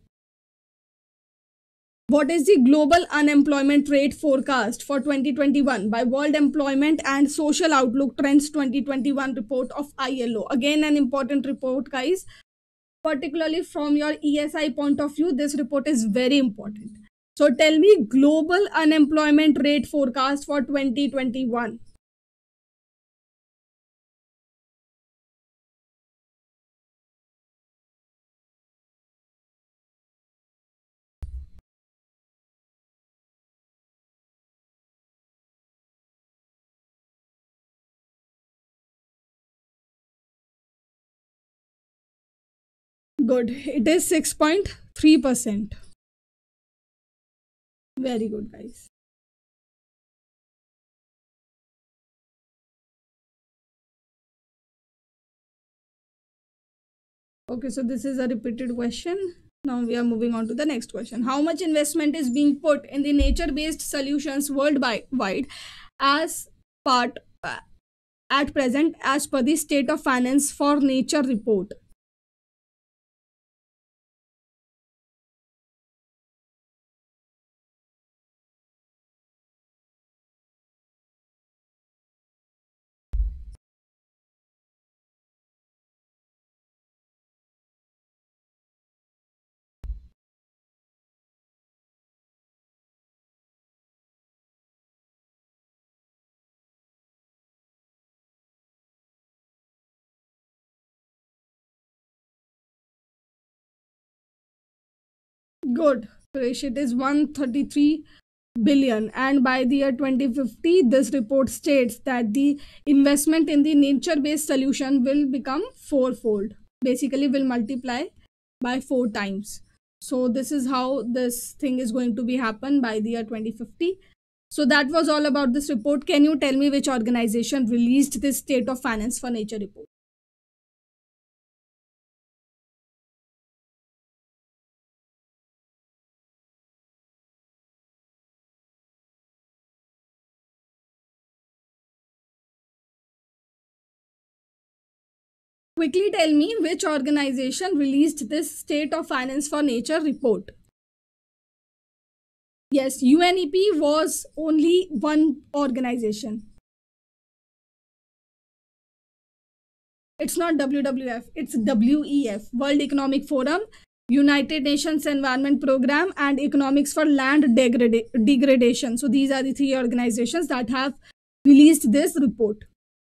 What is the global unemployment rate forecast for 2021 by World Employment and Social Outlook Trends 2021 report of ILO? Again, an important report, guys. Particularly from your ESI point of view, this report is very important. So tell me global unemployment rate forecast for 2021. Good. It is 6.3%. Very good, guys. Okay, so this is a repeated question. Now we are moving on to the next question. How much investment is being put in the nature-based solutions worldwide as part at present as per the State of Finance for Nature report? Good. Suresh, it is 133 billion, and by the year 2050 this report states that the investment in the nature based solution will become fourfold, basically will multiply by 4 times. So this is how this thing is going to be happen by the year 2050. So that was all about this report. Can you tell me which organization released this State of Finance for Nature report? Quickly tell me which organization released this State of Finance for Nature report. Yes, UNEP was only one organization. It's not WWF, it's WEF, World Economic Forum, United Nations Environment Program, and Economics for Land Degradation. So these are the three organizations that have released this report.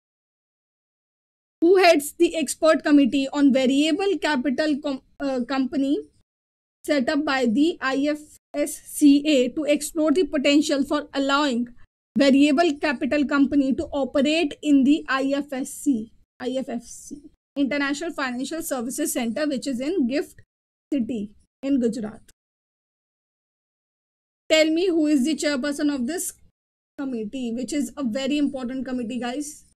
Who heads the expert committee on variable capital company set up by the IFSCA to explore the potential for allowing variable capital company to operate in the IFSC? International Financial Services Center, which is in Gift City in Gujarat. Tell me who is the chairperson of this committee, which is a very important committee, guys.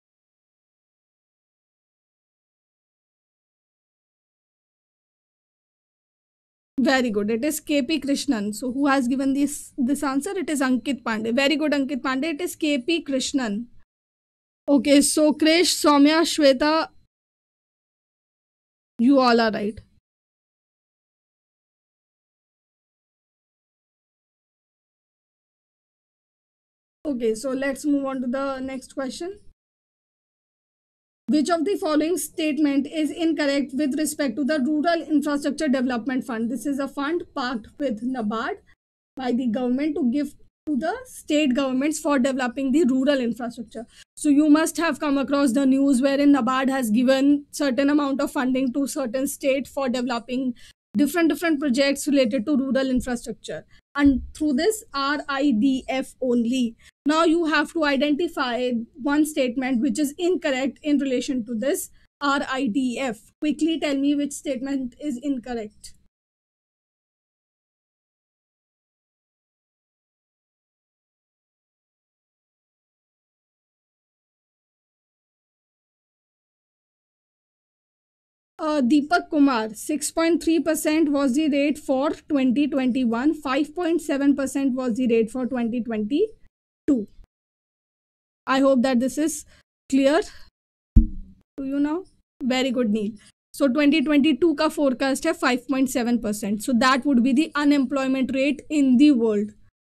Very good. It is KP Krishnan. So who has given this answer? It is Ankit Pandey. Very good, Ankit Pandey. It is KP Krishnan. Okay, so Krish, Soumya, Shweta, you all are right. Okay, so let's move on to the next question. Which of the following statement is incorrect with respect to the Rural Infrastructure Development Fund? This is a fund parked with NABARD by the government to give to the state governments for developing the rural infrastructure. So you must have come across the news wherein NABARD has given certain amount of funding to certain state for developing different projects related to rural infrastructure, and through this RIDF only. Now you have to identify one statement which is incorrect in relation to this RIDF. Quickly tell me which statement is incorrect. Deepak Kumar, 6.3% was the rate for 2021, 5.7% was the rate for 2022. I hope that this is clear to you now. Very good, Neil. So 2022 का forecast है 5.7%. So that would be the unemployment rate in the world.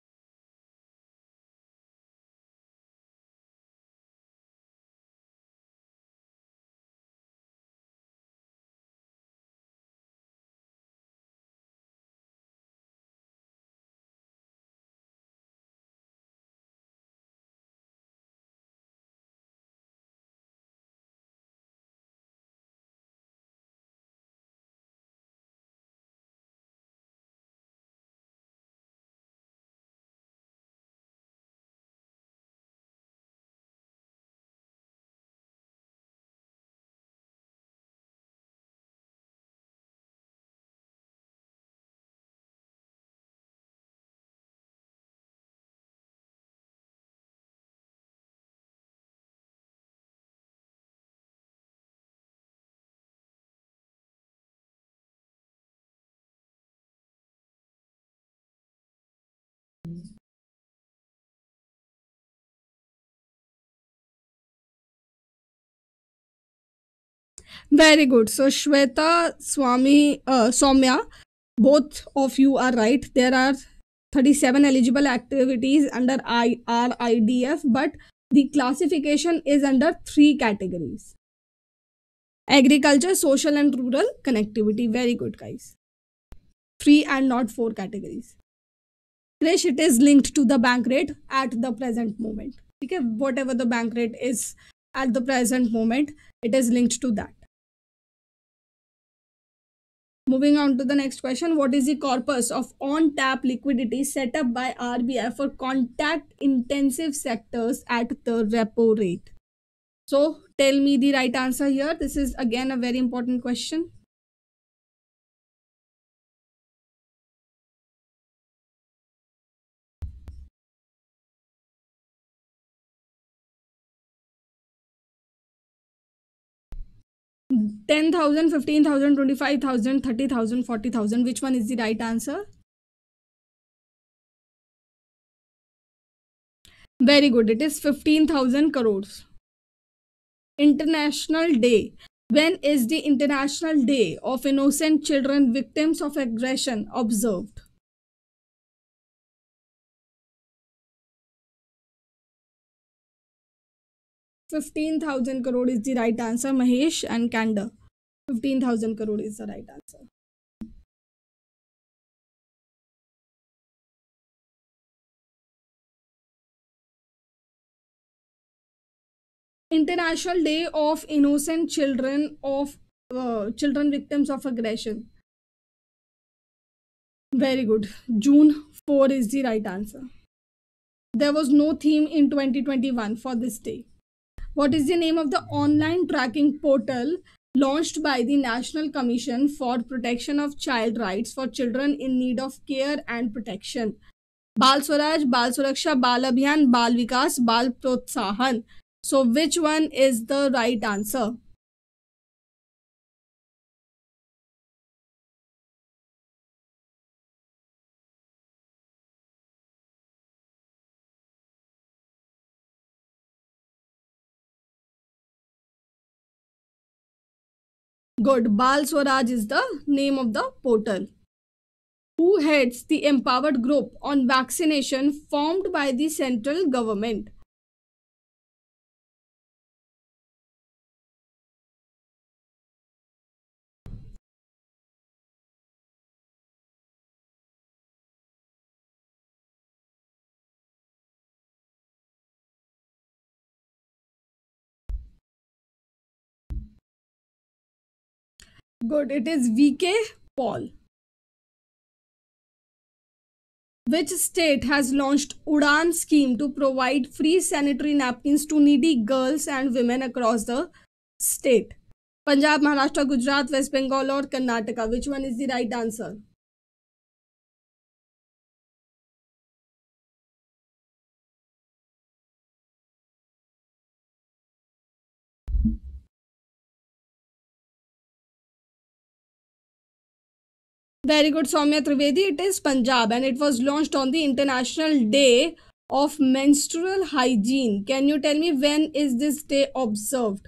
Very good. So Shweta, Soumya, both of you are right. There are 37 eligible activities under RIDF, but the classification is under 3 categories: agriculture, social and rural connectivity. Very good, guys. 3 and not 4 categories. Krish, it is linked to the bank rate at the present moment. Okay, whatever the bank rate is at the present moment, it is linked to that. Moving on to the next question. What is the corpus of on-tap liquidity set up by RBI for contact-intensive sectors at the repo rate? So tell me the right answer here. This is again a very important question. $10,000, $15,000, $25,000, $30,000, $40,000. Which one is the right answer? Very good. It is 15,000 crores. International Day. When is the International Day of Innocent Children Victims of Aggression observed? 15,000 crore is the right answer, Mahesh and Candor. 15,000 crore is the right answer. International Day of Innocent Children of Children Victims of Aggression. Very good. June 4 is the right answer. There was no theme in 2021 for this day. What is the name of the online tracking portal launched by the National Commission for Protection of Child Rights for children in need of care and protection. Bal Swaraj, Bal Suraksha, Bal Abhiyan, Bal Vikas, Bal Protsahan. So which one is the right answer? Good. Bal Swaraj is the name of the portal. Who heads the empowered group on vaccination formed by the central government? Good. It is VK Paul. Which state has launched Udan scheme to provide free sanitary napkins to needy girls and women across the state? Punjab, Maharashtra, Gujarat, West Bengal or Karnataka? Which one is the right answer? Very good, Soumya Trivedi. It is Punjab and it was launched on the International Day of Menstrual Hygiene. Can you tell me when is this day observed?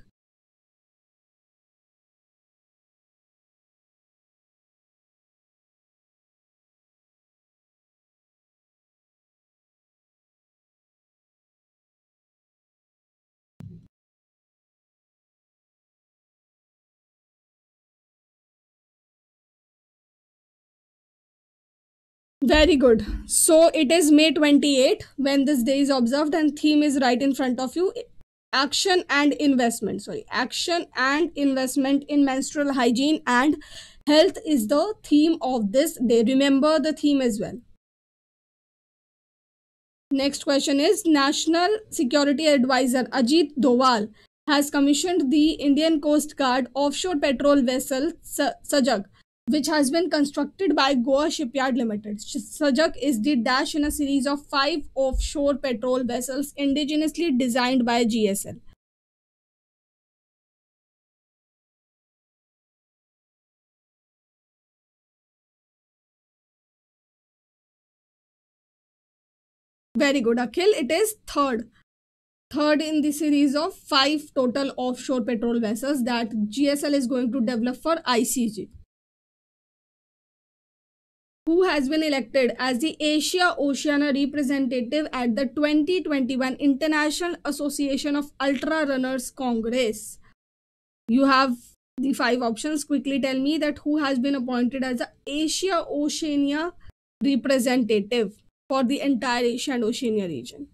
Very good. So it is May 28 when this day is observed and theme is right in front of you. Action and investment. Sorry, action and investment in menstrual hygiene and health is the theme of this day. Remember the theme as well. Next question is National Security Advisor Ajit Doval has commissioned the Indian Coast Guard offshore patrol vessel Sajak, which has been constructed by Goa Shipyard Limited. Sajak is the dash in a series of 5 offshore patrol vessels indigenously designed by GSL. Very good, Akhil. It is third in the series of 5 total offshore patrol vessels that GSL is going to develop for ICG. Who has been elected as the Asia Oceania representative at the 2021 International Association of Ultra Runners Congress? You have the 5 options. Quickly tell me that who has been appointed as the Asia Oceania representative for the entire Asia and Oceania region.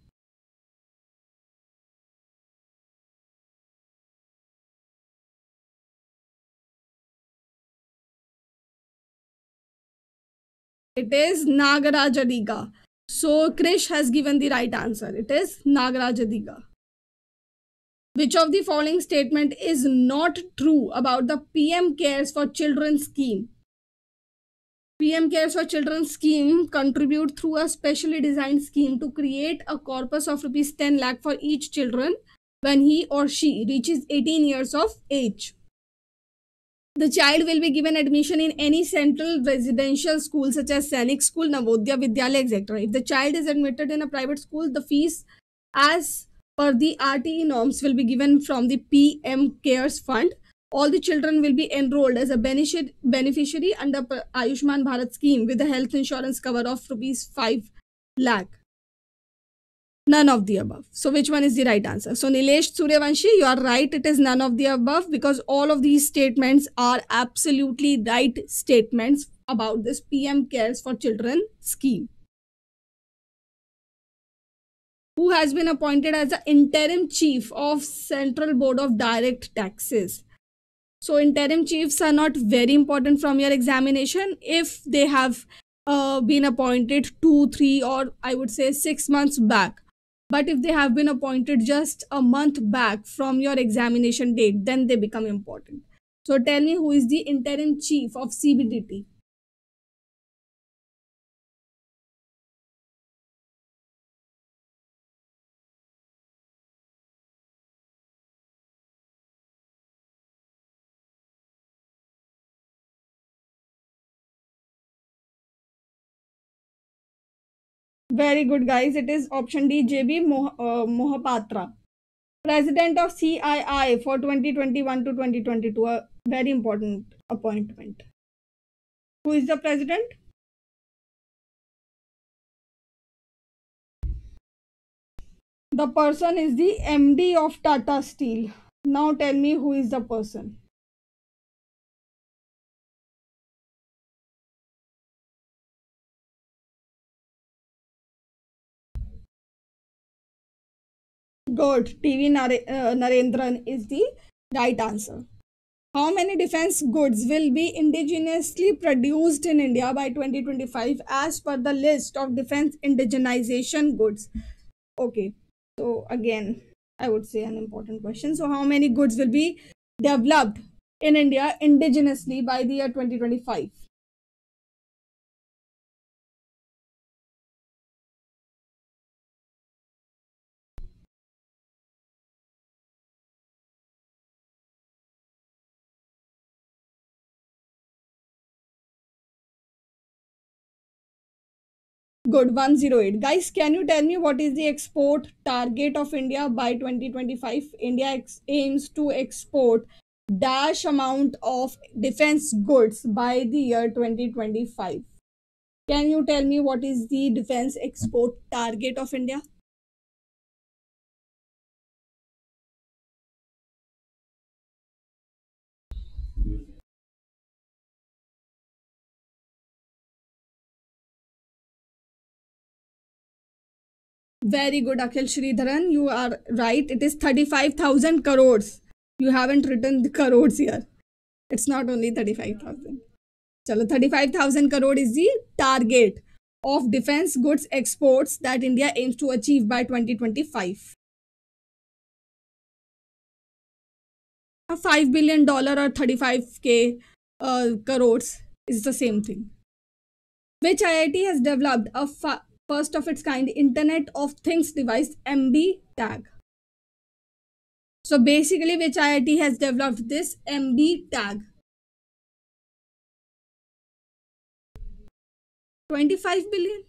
It is Nagaraj Adiga. So Krish has given the right answer. It is Nagaraj Adiga. Which of the following statement is not true about the PM Cares for Children scheme? PM Cares for Children scheme contribute through a specially designed scheme to create a corpus of rupees 10 lakh for each children when he or she reaches 18 years of age. The child will be given admission in any central residential school such as Sainik School, Navodaya Vidyalaya, etc. If the child is admitted in a private school, the fees as per the RTE norms will be given from the PM Cares Fund. All the children will be enrolled as a beneficiary under Ayushman Bharat scheme with a health insurance cover of rupees 5 lakh. None of the above. So which one is the right answer? So Nilesh Suryavanshi, you are right. It is none of the above because all of these statements are absolutely right statements about this PM Cares for Children scheme. Who has been appointed as the interim chief of Central Board of Direct Taxes? So interim chiefs are not very important from your examination if they have been appointed 2, 3 or I would say 6 months back. But if they have been appointed just a month back from your examination date, then they become important. So tell me who is the interim chief of CBDT? Very good, guys. It is option D, JB Mohapatra, president of CII for 2021 to 2022. A very important appointment. Who is the president? The person is the MD of Tata Steel. Now tell me who is the person. Good. Narendran is the right answer. How many defense goods will be indigenously produced in India by 2025 as per the list of defense indigenization goods? Okay, so again, I would say an important question. So, how many goods will be developed in India indigenously by the year 2025? Good, 108. Guys, can you tell me what is the export target of India by 2025? India aims to export dash amount of defense goods by the year 2025. Can you tell me what is the defense export target of India? Very good, Akhil Sridharan. You are right. It is 35,000 crores. You haven't written the crores here. It's not only 35,000. Chalo, 35,000 crore is the target of defense goods exports that India aims to achieve by 2025. A $5 billion or 35k crores is the same thing. Which IIT has developed a first of its kind Internet of Things device MB tag? So basically, which IIT has developed this MB tag? 25 billion?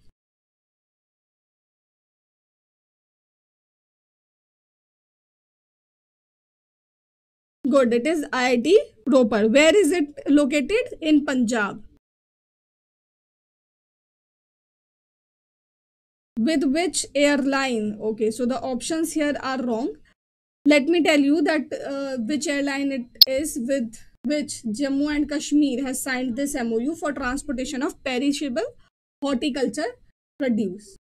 Good, it is IIT Ropar. Where is it located? In Punjab. With which airline? Okay, so the options here are wrong. Let me tell you that which airline it is, with which Jammu and Kashmir has signed this MOU for transportation of perishable horticulture produce.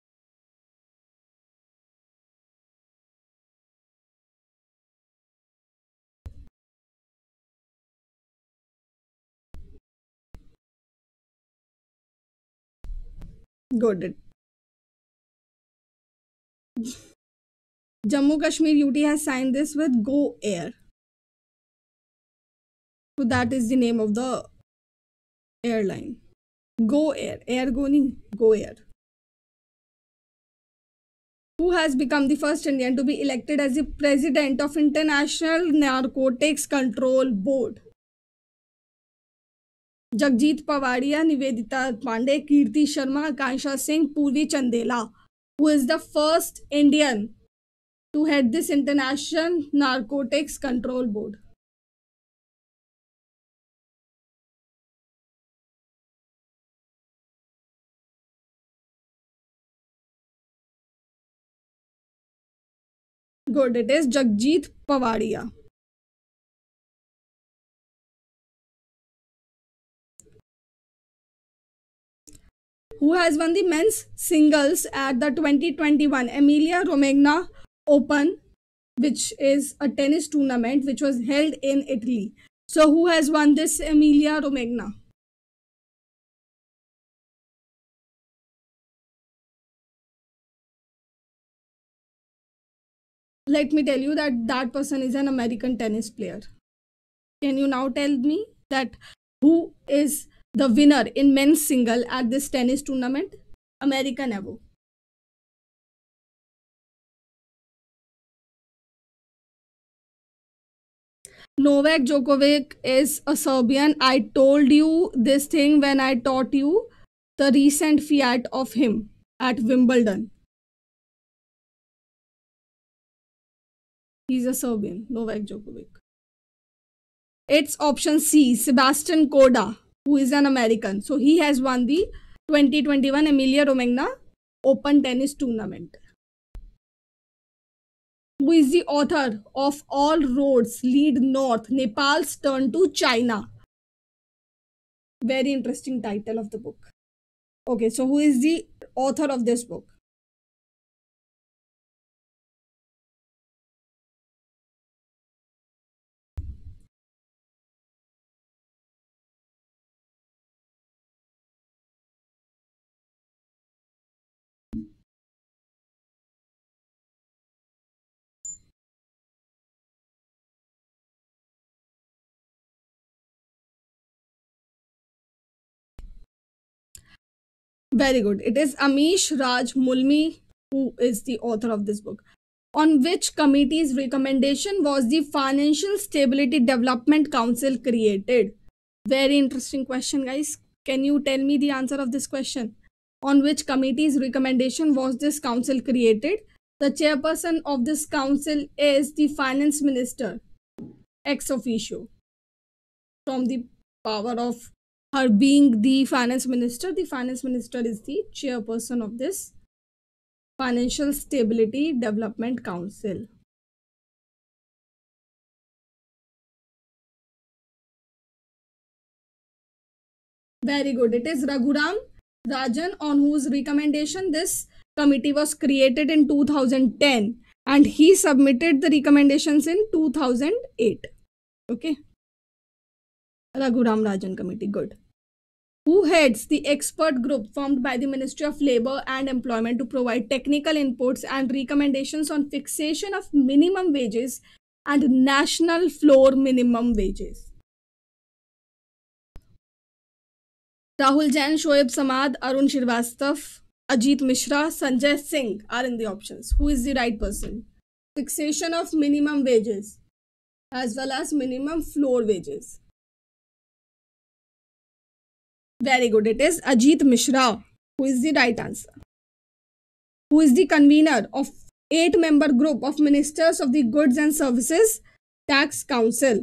Good. Jammu Kashmir UT has signed this with Go Air. So that is the name of the airline. Go Air. Air go nahi, Go Air. Who has become the first Indian to be elected as the president of International Narcotics Control Board? Jagjit Pavadia, Nivedita Pandey, Kirti Sharma, Kansha Singh, Purvi Chandela. Who is the first Indian to head this International Narcotics Control Board? Good, it is Jagjit Pavadia. Who has won the men's singles at the 2021 Emilia Romagna Open, which is a tennis tournament which was held in Italy. So, who has won this Emilia Romagna? Let me tell you that that person is an American tennis player. Can you now tell me that who is the winner in men's single at this tennis tournament? American Evo. Novak Djokovic is a Serbian. I told you this thing when I taught you the recent fiat of him at Wimbledon. He's a Serbian, Novak Djokovic. It's option C, Sebastian Korda, who is an American. So he has won the 2021 Emilia Romagna Open Tennis Tournament. Who is the author of All Roads Lead North, Nepal's Turn to China? Very interesting title of the book. Okay, so who is the author of this book? Very good. It is Amish Raj Mulmi who is the author of this book. On which committee's recommendation was the Financial Stability Development Council created? Very interesting question, guys. Can you tell me the answer of this question? On which committee's recommendation was this council created? The chairperson of this council is the finance minister, ex officio. From the power of her being the finance minister is the chairperson of this Financial Stability Development Council. Very good. It is Raghuram Rajan, on whose recommendation this committee was created in 2010, and he submitted the recommendations in 2008. Okay. Raghuram Rajan committee. Good. Who heads the expert group formed by the Ministry of Labour and Employment to provide technical inputs and recommendations on fixation of minimum wages and national floor minimum wages? Rahul Jain, Shoaib Samad, Arun Shrivastava, Ajit Mishra, Sanjay Singh are in the options. Who is the right person? Fixation of minimum wages as well as minimum floor wages. Very good. It is Ajit Mishra who is the right answer. Who is the convener of 8-member group of Ministers of the Goods and Services Tax Council?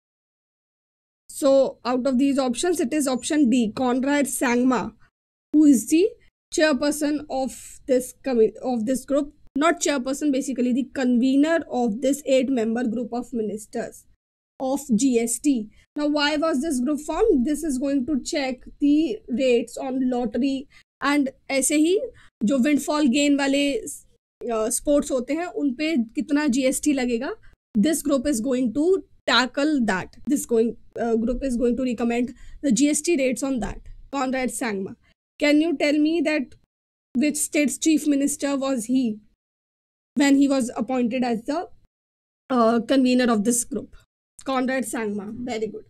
So out of these options, it is option D, Conrad Sangma, who is the chairperson of this group. Not chairperson, basically the convener of this 8-member group of ministers of GST. Now, why was this group formed? This is going to check the rates on lottery and ऐसे ही जो windfall gain वाले sports होते हैं उन पे कितना GST लगेगा. This group is going to tackle that. This group is going to recommend the GST rates on that. Conrad Sangma. Can you tell me that which state's chief minister was he when he was appointed as the convener of this group? Conrad Sangma. Very good.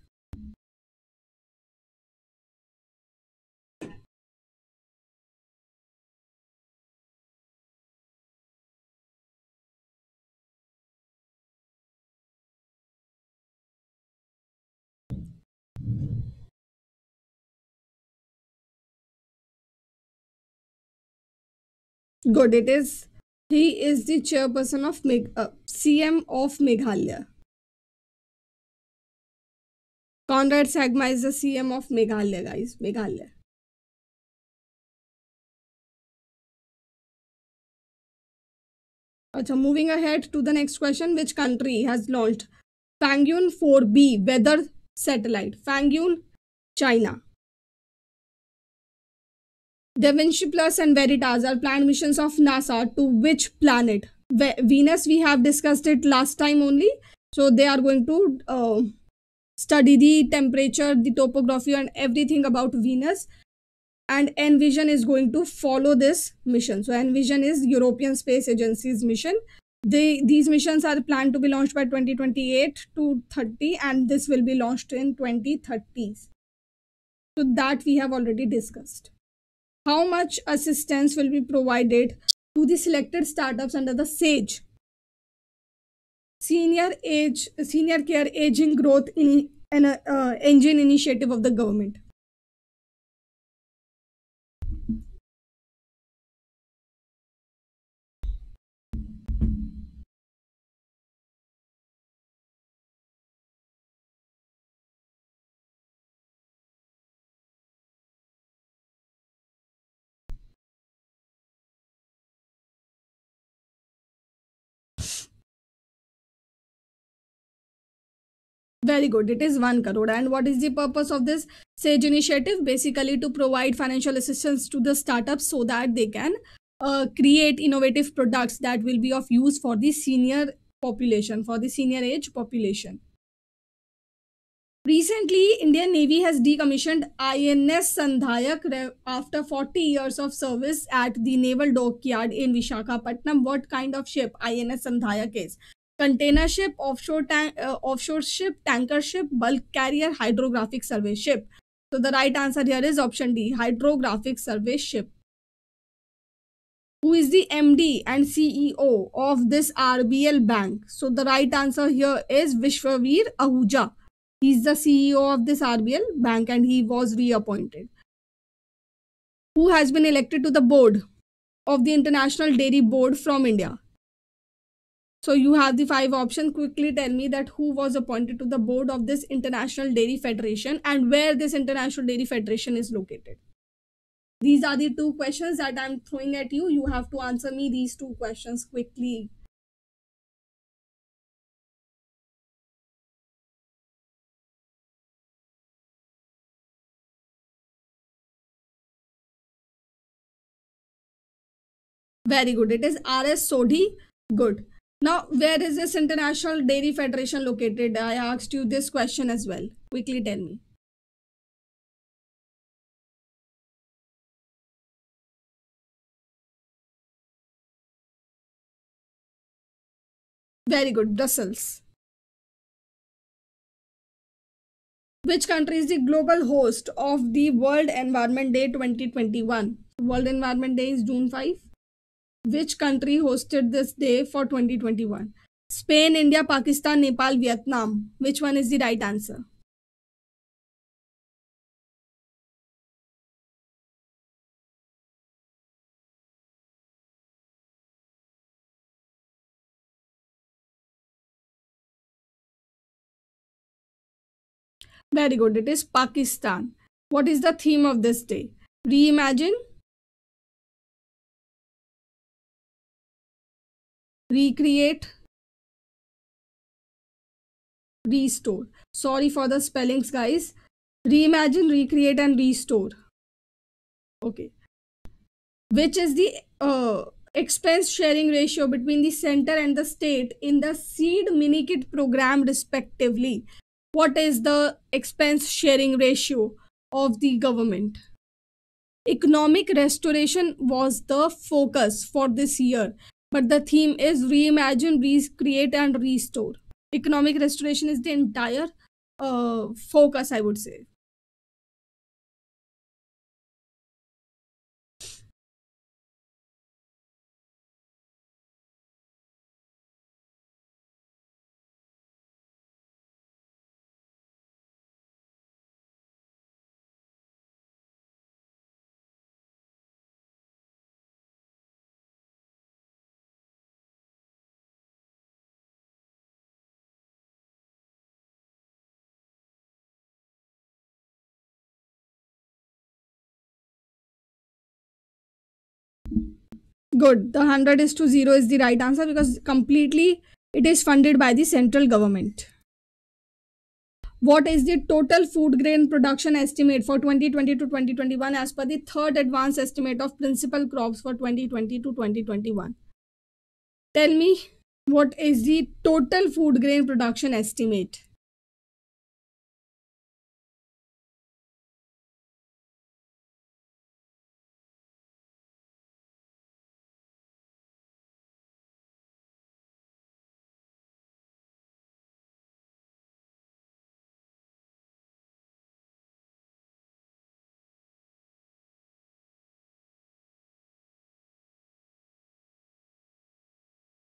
Good. It is. He is the chairperson of CM of Meghalaya. Conrad Sangma is the CM of Meghalaya, guys. Meghalaya. Achha, moving ahead to the next question. Which country has launched Fangyun 4B weather satellite? Fangyun, China. Da Vinci Plus and Veritas are planned missions of NASA to which planet? Venus, we have discussed it last time only. So they are going to study the temperature, the topography and everything about Venus. And Envision is going to follow this mission. So Envision is European Space Agency's mission. These missions are planned to be launched by 2028 to 30, and this will be launched in 2030s. So that we have already discussed. How much assistance will be provided to the selected startups under the SAGE, Senior Care Aging Growth Engine initiative of the government? Very good. It is 1 crore. And what is the purpose of this SAGE initiative? Basically, to provide financial assistance to the startups so that they can create innovative products that will be of use for the senior population, for the senior age population. Recently, Indian Navy has decommissioned INS Sandhayak after 40 years of service at the Naval Dockyard in Vishakhapatnam. What kind of ship INS Sandhayak is? Container ship, offshore ship, tanker ship, bulk carrier, hydrographic survey ship. So the right answer here is option D, hydrographic survey ship. Who is the MD and CEO of this RBL bank? So the right answer here is Vishwaveer Ahuja. He's the CEO of this RBL bank and he was reappointed. Who has been elected to the board of the International Dairy Board from India? So you have the 5 options. Quickly tell me that who was appointed to the board of this International Dairy Federation and where this International Dairy Federation is located. These are the 2 questions that I'm throwing at you. You have to answer me these 2 questions quickly. Very good. It is RS Sodhi. Good. Now, where is this International Dairy Federation located? I asked you this question as well. Quickly tell me. Very good. Brussels. Which country is the global host of the World Environment Day 2021? World Environment Day is June 5. Which country hosted this day for 2021? Spain, India, Pakistan, Nepal, Vietnam. Which one is the right answer? Very good. It is Pakistan. What is the theme of this day? Reimagine, recreate, restore. Sorry for the spellings, guys. Reimagine, recreate, and restore. Okay. Which is the expense sharing ratio between the center and the state in the seed mini kit program respectively? What is the expense sharing ratio of the government? Economic restoration was the focus for this year, but the theme is reimagine, recreate, and restore. Economic restoration is the entire focus, I would say. Good. The 100 is to 0 is the right answer because completely it is funded by the central government. What is the total food grain production estimate for 2020 to 2021 as per the third advanced estimate of principal crops for 2020 to 2021? Tell me what is the total food grain production estimate?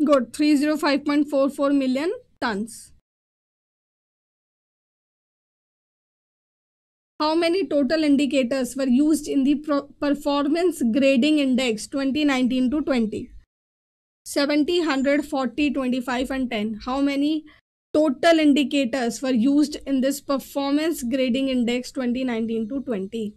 Good. 305.44 million tons. How many total indicators were used in the performance grading index 2019 to 20? 70, 100, 40, 25 and 10. How many total indicators were used in this performance grading index 2019 to 20?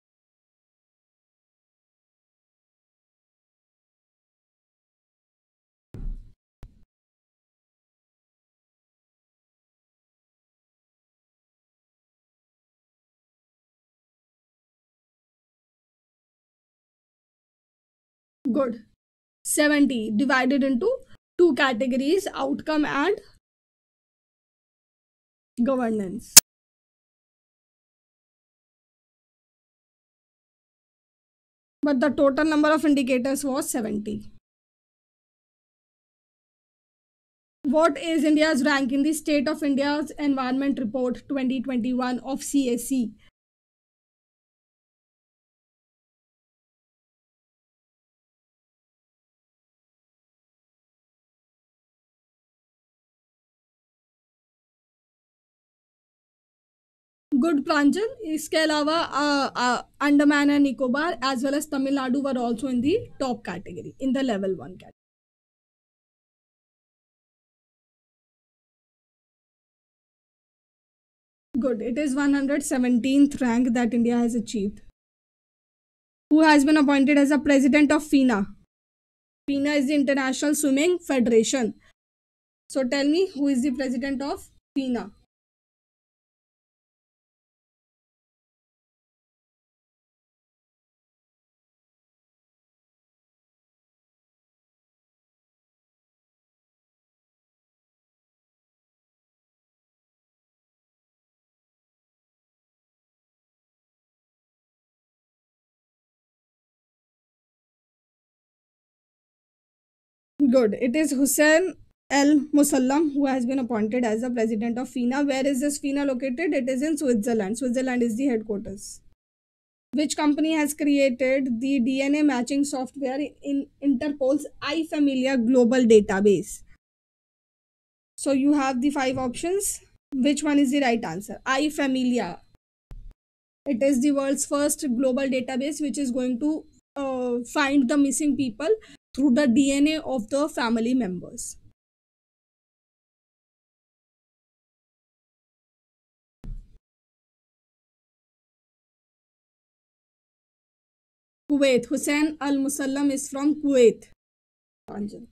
Good. 70 divided into two categories, outcome and governance. But the total number of indicators was 70. What is India's rank in the State of India's Environment Report 2021 of CAC? Good Pranjal. इसके अलावा Andaman and Nicobar as well as Tamil Nadu were also in the top category in the level 1 category. Good. It is 117th rank that India has achieved. Who has been appointed as the president of FINA? FINA is the International Swimming Federation. So tell me, who is the president of FINA? Good. It is Hussein Al Musallam who has been appointed as the president of FINA. Where is this FINA located? It is in Switzerland. Switzerland is the headquarters. Which company has created the DNA matching software in Interpol's iFamilia global database? So you have the 5 options. Which one is the right answer? iFamilia. It is the world's first global database which is going to find the missing people through the DNA of the family members. Kuwait. Hussein Al Musallam is from Kuwait. Anjan.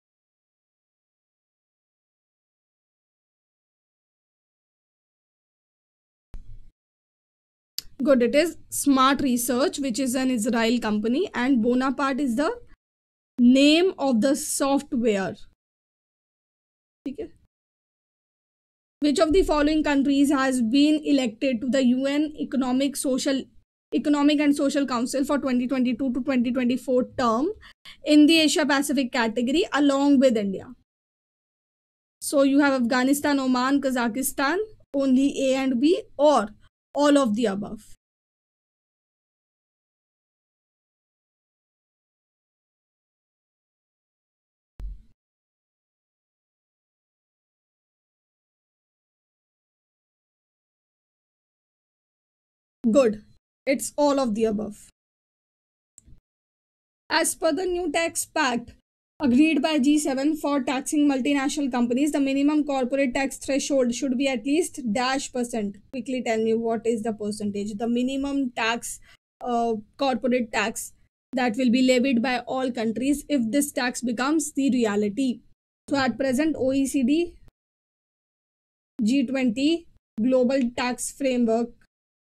Good. It is Smart Research, which is an Israel company, and Bonaparte is the name of the software. Okay. Which of the following countries has been elected to the UN Economic and Social Council for 2022 to 2024 term in the Asia Pacific category along with India? So you have Afghanistan, Oman, Kazakhstan, only A and B, or all of the above. Good. It's all of the above. As per the new tax pact agreed by G7 for taxing multinational companies, the minimum corporate tax threshold should be at least -%. Quickly tell me what is the percentage. The minimum tax, corporate tax that will be levied by all countries if this tax becomes the reality. So at present, OECD, G20, Global Tax Framework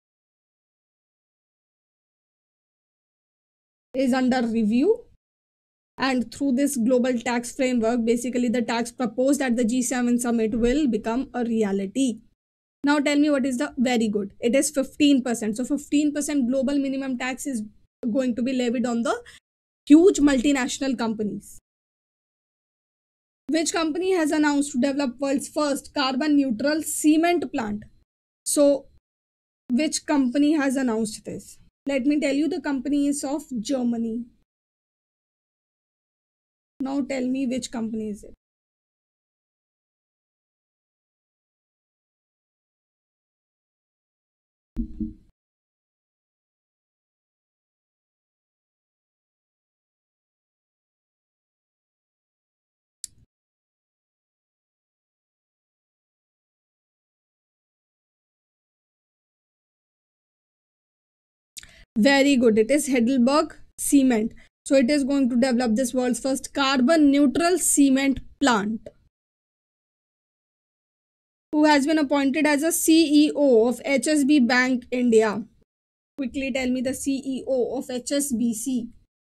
is under review, and through this global tax framework, basically the tax proposed at the G7 summit will become a reality. Now tell me what is the very good. It is 15%. So 15% global minimum tax is going to be levied on the huge multinational companies. Which company has announced to develop world's first carbon neutral cement plant? So which company has announced this? Let me tell you, the company is of Germany. Now tell me which company is it. Very good. It is Heidelberg Cement. So it is going to develop this world's first carbon neutral cement plant. Who has been appointed as a CEO of HSB Bank India? Quickly tell me the CEO of HSBC.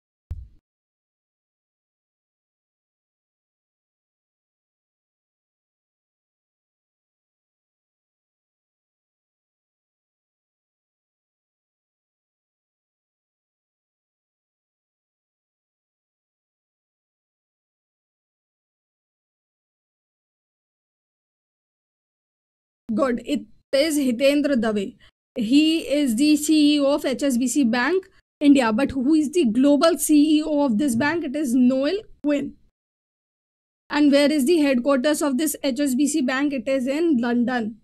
Good. It is Hitendra Dave. He is the CEO of HSBC Bank India. But who is the global CEO of this bank? It is Noel Quinn. And where is the headquarters of this HSBC Bank? It is in London.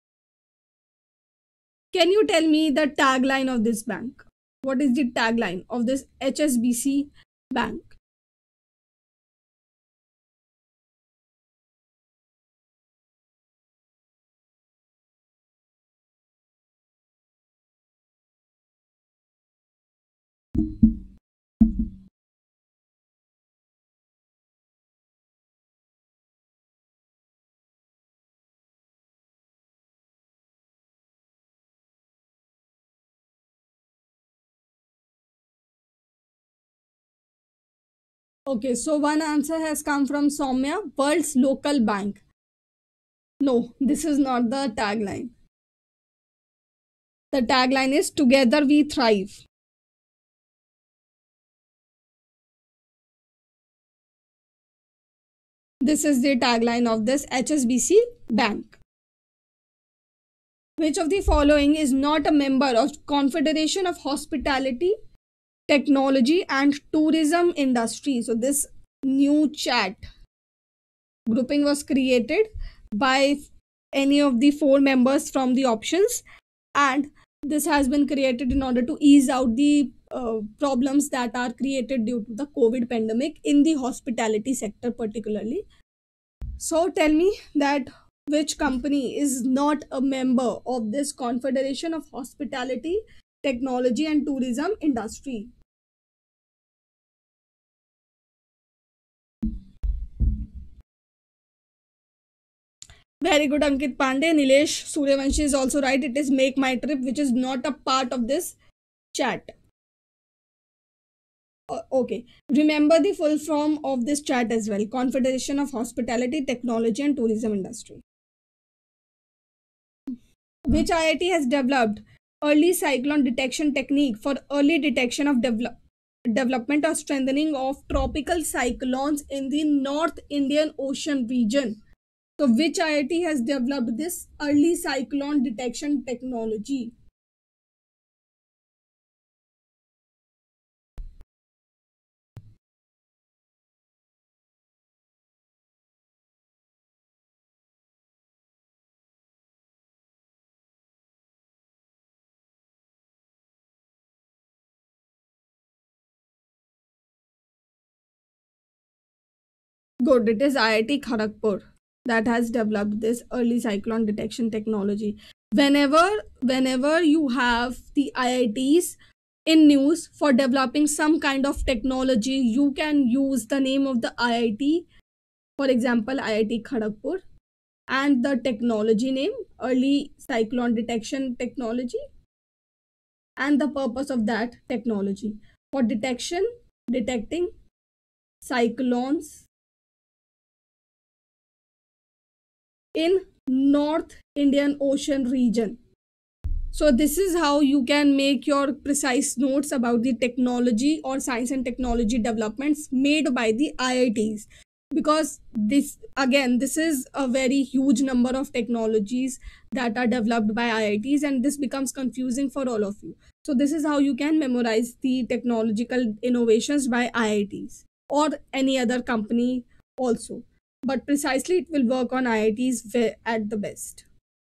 Can you tell me the tagline of this bank? What is the tagline of this HSBC Bank? Okay, so one answer has come from Soumya, world's local bank. No, this is not the tagline. The tagline is Together We Thrive. This is the tagline of this HSBC Bank. Which of the following is not a member of Confederation of Hospitality, Technology and Tourism Industry? So this new chat grouping was created by any of the four members from the options, and this has been created in order to ease out the problems that are created due to the COVID pandemic in the hospitality sector particularly. So tell me that which company is not a member of this Confederation of Hospitality, Technology and Tourism Industry? Very good, Ankit Pandey. Nilesh Suryavanshi is also right. It is Make My Trip, which is not a part of this chat. Okay. Remember the full form of this chat as well. Confederation of Hospitality, Technology and Tourism Industry. Which IIT has developed early cyclone detection technique for early detection of development or strengthening of tropical cyclones in the North Indian Ocean region? So which IIT has developed this early cyclone detection technology? Good, it is IIT Kharagpur that has developed this early cyclone detection technology. Whenever you have the IITs in news for developing some kind of technology, you can use the name of the IIT, for example, IIT Kharagpur, and the technology name, early cyclone detection technology, and the purpose of that technology for detecting cyclones in North Indian Ocean region. So this is how you can make your precise notes about the technology or science and technology developments made by the IITs, because this is a very huge number of technologies that are developed by IITs, and this becomes confusing for all of you. So this is how you can memorize the technological innovations by IITs. or any other company also. But precisely, it will work on IITs at the best.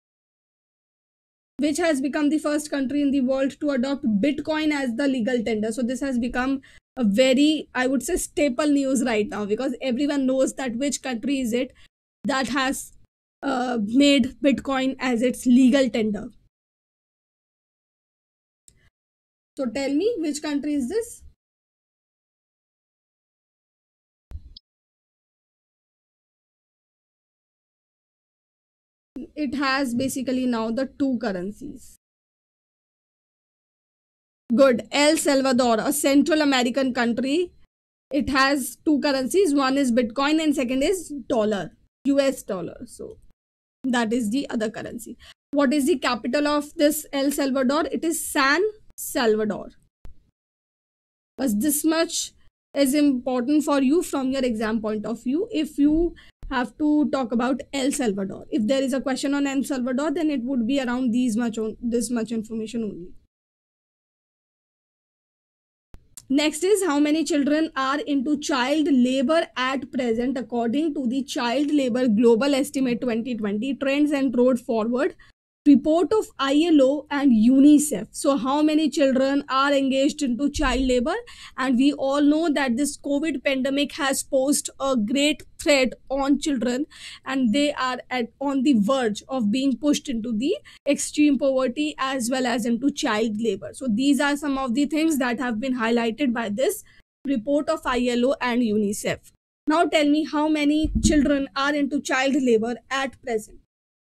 Which has become the first country in the world to adopt Bitcoin as the legal tender. So this has become a very, I would say, staple news right now, because everyone knows that which country is it that has made Bitcoin as its legal tender. So tell me, which country is this? It has basically now the two currencies. Good. El Salvador, a Central American country. It has two currencies. One is Bitcoin and second is dollar, US dollar. So that is the other currency. What is the capital of this El Salvador? It is San Salvador. But this much is important for you from your exam point of view. If you have to talk about El Salvador, if there is a question on El Salvador, then it would be around this much information only. Next is, how many children are into child labor at present according to the Child Labor Global Estimate 2020 Trends and Road Forward report of ILO and UNICEF. So how many children are engaged into child labor? And we all know that this COVID pandemic has posed a great threat on children, and they are on the verge of being pushed into the extreme poverty as well as into child labor. So these are some of the things that have been highlighted by this report of ILO and UNICEF. Now tell me, how many children are into child labor at present?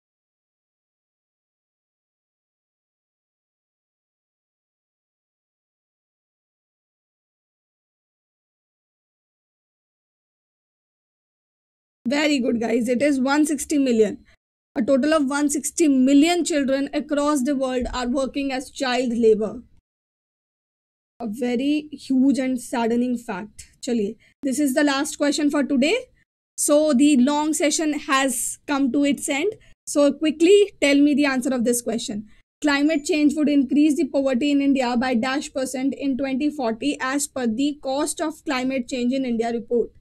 Very good, guys. It is 160 million. A total of 160 million children across the world are working as child labor. A very huge and saddening fact. Chaliye, this is the last question for today. So the long session has come to its end. So quickly tell me the answer of this question. Climate change would increase the poverty in India by dash percent in 2040 as per the Cost of Climate Change in India report.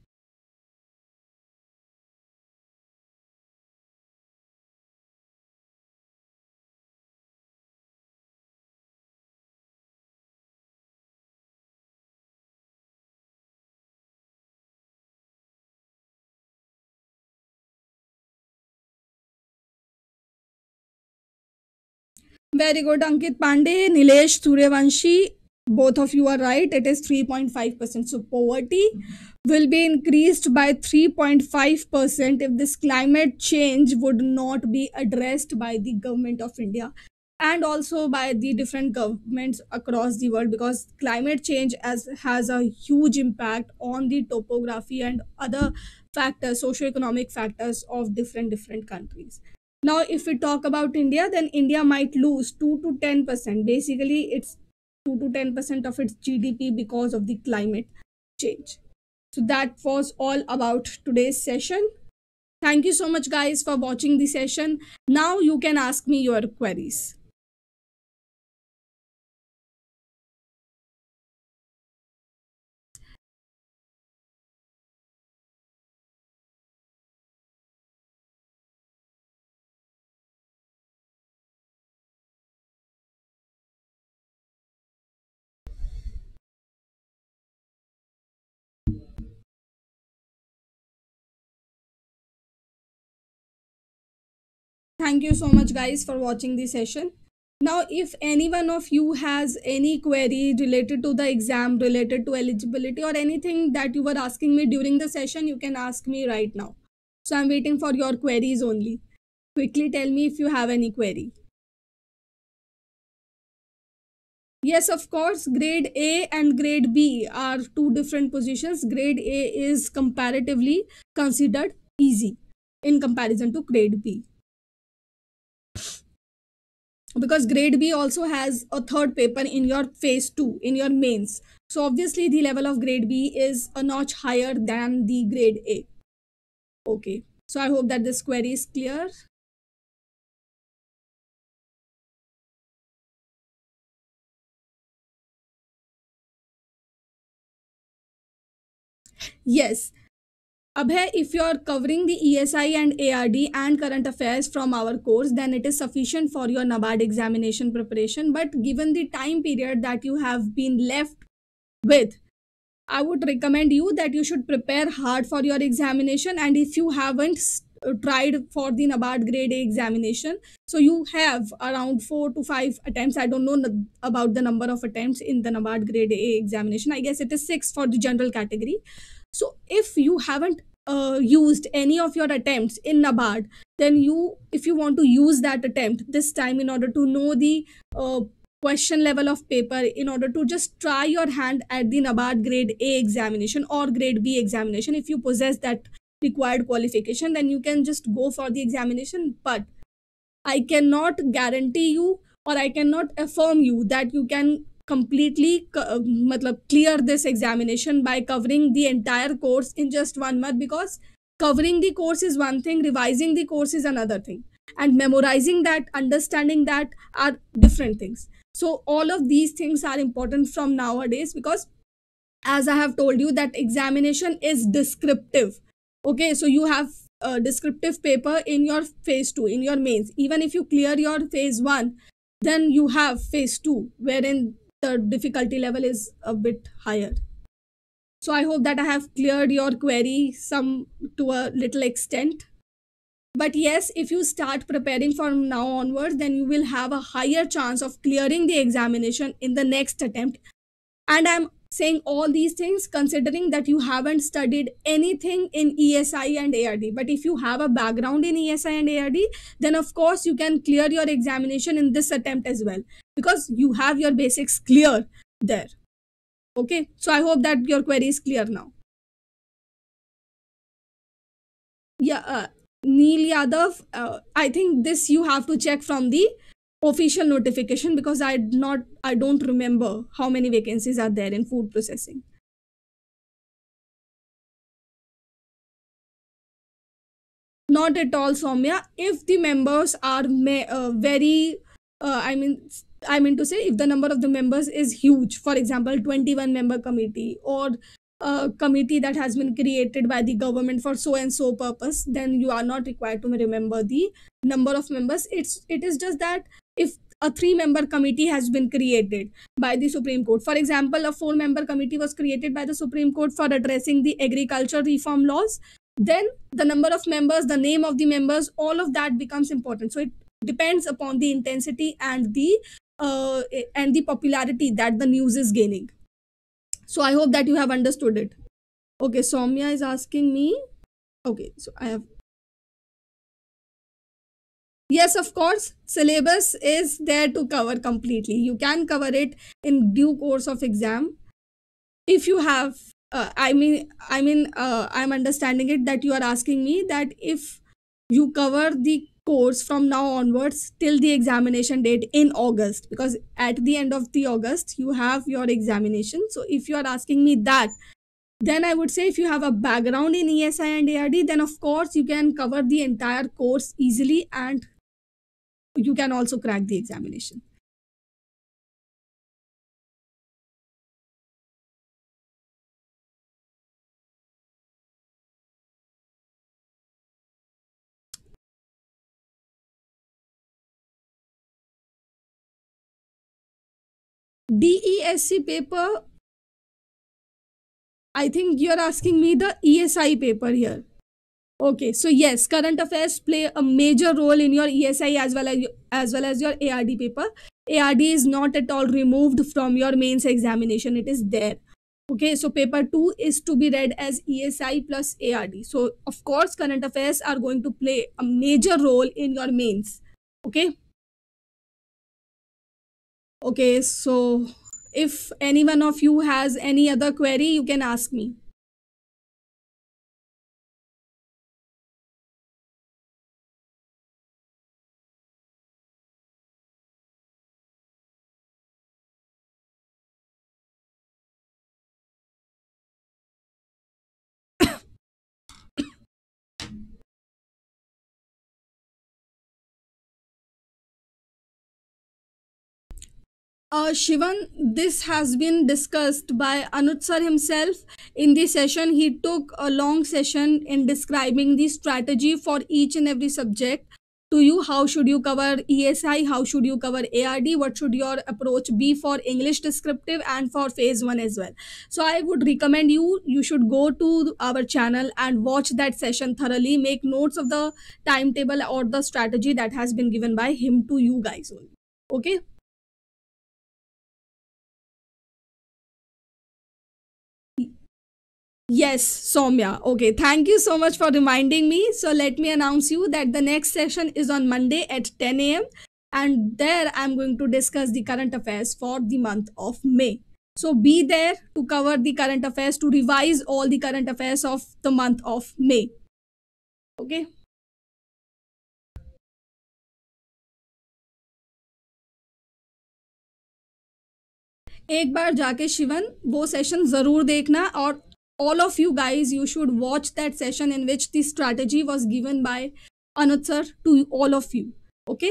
Very good, Ankit Pandey, Nilesh Suryavanshi. Both of you are right. It is 3.5%. So poverty will be increased by 3.5% if this climate change would not be addressed by the government of India and also by the different governments across the world, because climate change has a huge impact on the topography and other factors, socioeconomic factors of different countries. Now, if we talk about India, then India might lose 2 to 10%. Basically, it's 2 to 10% of its GDP because of the climate change. So, that was all about today's session. Thank you so much, guys, for watching the session. Now, you can ask me your queries. Thank you so much, guys, for watching the session. Now, if any one of you has any query related to the exam, related to eligibility, or anything that you were asking me during the session, you can ask me right now. So I'm waiting for your queries only. Quickly tell me if you have any query. Yes, of course, grade A and grade B are two different positions. Grade A is comparatively considered easy in comparison to grade B, because grade B also has a third paper in your phase 2 in your mains. So obviously the level of grade B is a notch higher than the grade A. Okay, so I hope that this query is clear. Yes. Abhay, if you're covering the ESI and ARD and current affairs from our course, then it is sufficient for your NABARD examination preparation. But given the time period that you have been left with, I would recommend you that you should prepare hard for your examination. And if you haven't tried for the NABARD grade A examination, so you have around 4 to 5 attempts. I don't know about the number of attempts in the NABARD grade A examination. I guess it is 6 for the general category. So if you haven't used any of your attempts in NABARD, then if you want to use that attempt this time in order to know the question level of paper, in order to just try your hand at the NABARD grade A examination or grade B examination, if you possess that required qualification, then you can just go for the examination. But I cannot guarantee you, or I cannot affirm you that you can completely clear this examination by covering the entire course in just 1 month, because covering the course is one thing, revising the course is another thing, and memorizing that, understanding that are different things. So all of these things are important from nowadays, because as I have told you that examination is descriptive. Okay, so you have a descriptive paper in your phase 2, in your mains. Even if you clear your phase 1, then you have phase 2, wherein the difficulty level is a bit higher. So I hope that I have cleared your query some to a little extent. But yes, if you start preparing from now onwards, then you will have a higher chance of clearing the examination in the next attempt. And I'm saying all these things considering that you haven't studied anything in ESI and ARD. But if you have a background in ESI and ARD, then of course you can clear your examination in this attempt as well, because you have your basics clear there. Okay, so I hope that your query is clear now. Yeah, Neil Yadav, I think this you have to check from the official notification, because I don't remember how many vacancies are there in food processing. Not at all, Soumya. If the members are very, I mean to say, if the number of the members is huge, for example, 21-member committee, or a committee that has been created by the government for so and so purpose, then you are not required to remember the number of members. It is just that if a 3-member committee has been created by the Supreme Court, for example, a 4-member committee was created by the Supreme Court for addressing the agriculture reform laws, then the number of members, the name of the members, all of that becomes important. So it depends upon the intensity and the popularity that the news is gaining. So I hope that you have understood it. Okay, Soumya is asking me. Okay, so I have. Yes, of course, syllabus is there to cover completely. You can cover it in due course of exam. If you have, I'm understanding it that you are asking me that if you cover the course from now onwards till the examination date in August, because at the end of the August you have your examination. So if you are asking me that, then I would say if you have a background in ESI and ARD, then of course you can cover the entire course easily, and you can also crack the examination. DESC paper, I think you're asking me the ESI paper here. Okay, so yes, current affairs play a major role in your ESI as well as your ARD paper. ARD is not at all removed from your mains examination; it is there. Okay, so paper 2 is to be read as ESI plus ARD. So of course, current affairs are going to play a major role in your mains. Okay, okay. So if any one of you has any other query, you can ask me. Shivan, this has been discussed by Anuj sir himself in the session. He took a long session in describing the strategy for each and every subject to you. How should you cover ESI? How should you cover ARD? What should your approach be for English descriptive and for phase one as well? So I would recommend you should go to our channel and watch that session thoroughly. Make notes of the timetable or the strategy that has been given by him to you guys only. Okay. Yes, Soumya. Okay, thank you so much for reminding me. So let me announce you that the next session is on Monday at 10 a.m. and there I'm going to discuss the current affairs for the month of May. So be there to cover the current affairs, to revise all the current affairs of the month of May. Okay. एक बार जाके शिवन वो session जरूर देखना और all of you guys you should watch that session in which the strategy was given by Anuj sir to all of you. Okay.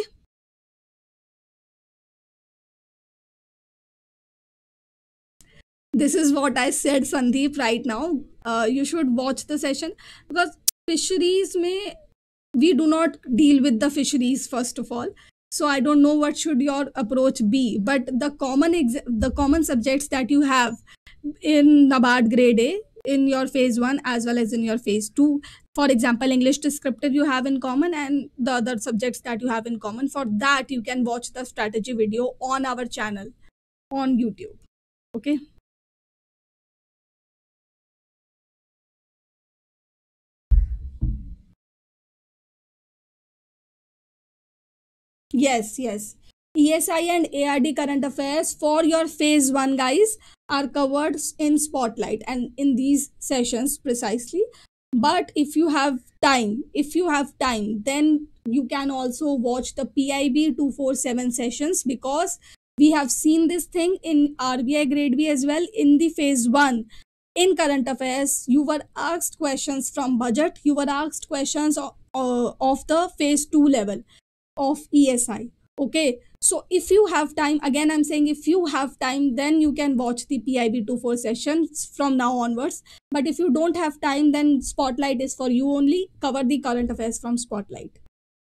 This is what I said, Sandeep, right now. You should watch the session because fisheries may we do not deal with the fisheries first of all. So I don't know what should your approach be, but the common subjects that you have in NABARD grade A in your phase one as well as in your phase two. For example, English descriptive you have in common and the other subjects that you have in common. For that, you can watch the strategy video on our channel on YouTube. Okay. Yes, yes. ESI and ARD current affairs for your phase one guys are covered in Spotlight and in these sessions precisely. But if you have time, then you can also watch the PIB 247 sessions because we have seen this thing in RBI grade B as well in the phase one. In current affairs, you were asked questions from budget, you were asked questions of the phase two level of ESI. Okay. So if you have time, again, I'm saying if you have time, then you can watch the PIB 24 sessions from now onwards. But if you don't have time, then Spotlight is for you only. Cover the current affairs from Spotlight.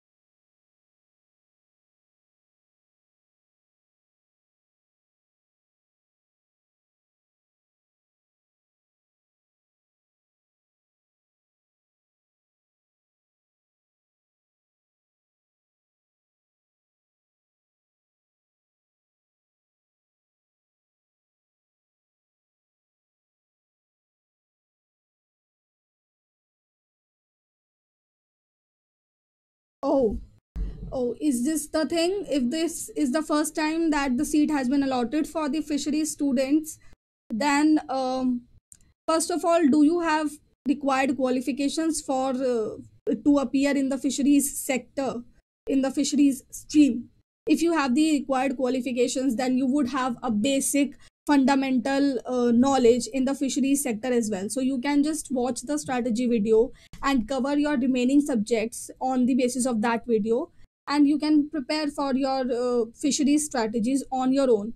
Oh, oh, is this the thing? If this is the first time that the seat has been allotted for the fishery students, then first of all, do you have required qualifications for to appear in the fisheries sector, in the fisheries stream? If you have the required qualifications, then you would have a basic fundamental knowledge in the fisheries sector as well. So you can just watch the strategy video and cover your remaining subjects on the basis of that video, and you can prepare for your fisheries strategies on your own.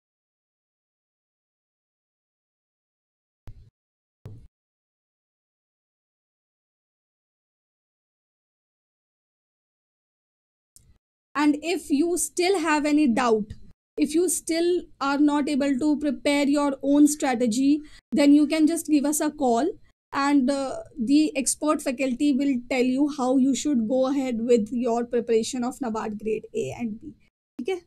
And if you still have any doubt, if you still are not able to prepare your own strategy, then you can just give us a call and the expert faculty will tell you how you should go ahead with your preparation of NABARD grade A and B. Okay.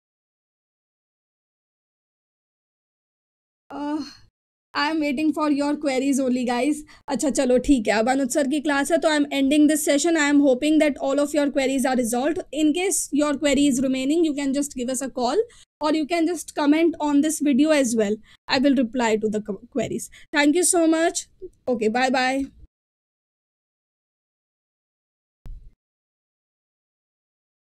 uh, I am waiting for your queries only guys. अच्छा चलो ठीक है, अब अनुज sir की class है तो I am ending this session. I am hoping that all of your queries are resolve. In case your query is remaining, you can just give us a call or you can just comment on this video as well. I will reply to the queries. Thank you so much. Okay, bye bye.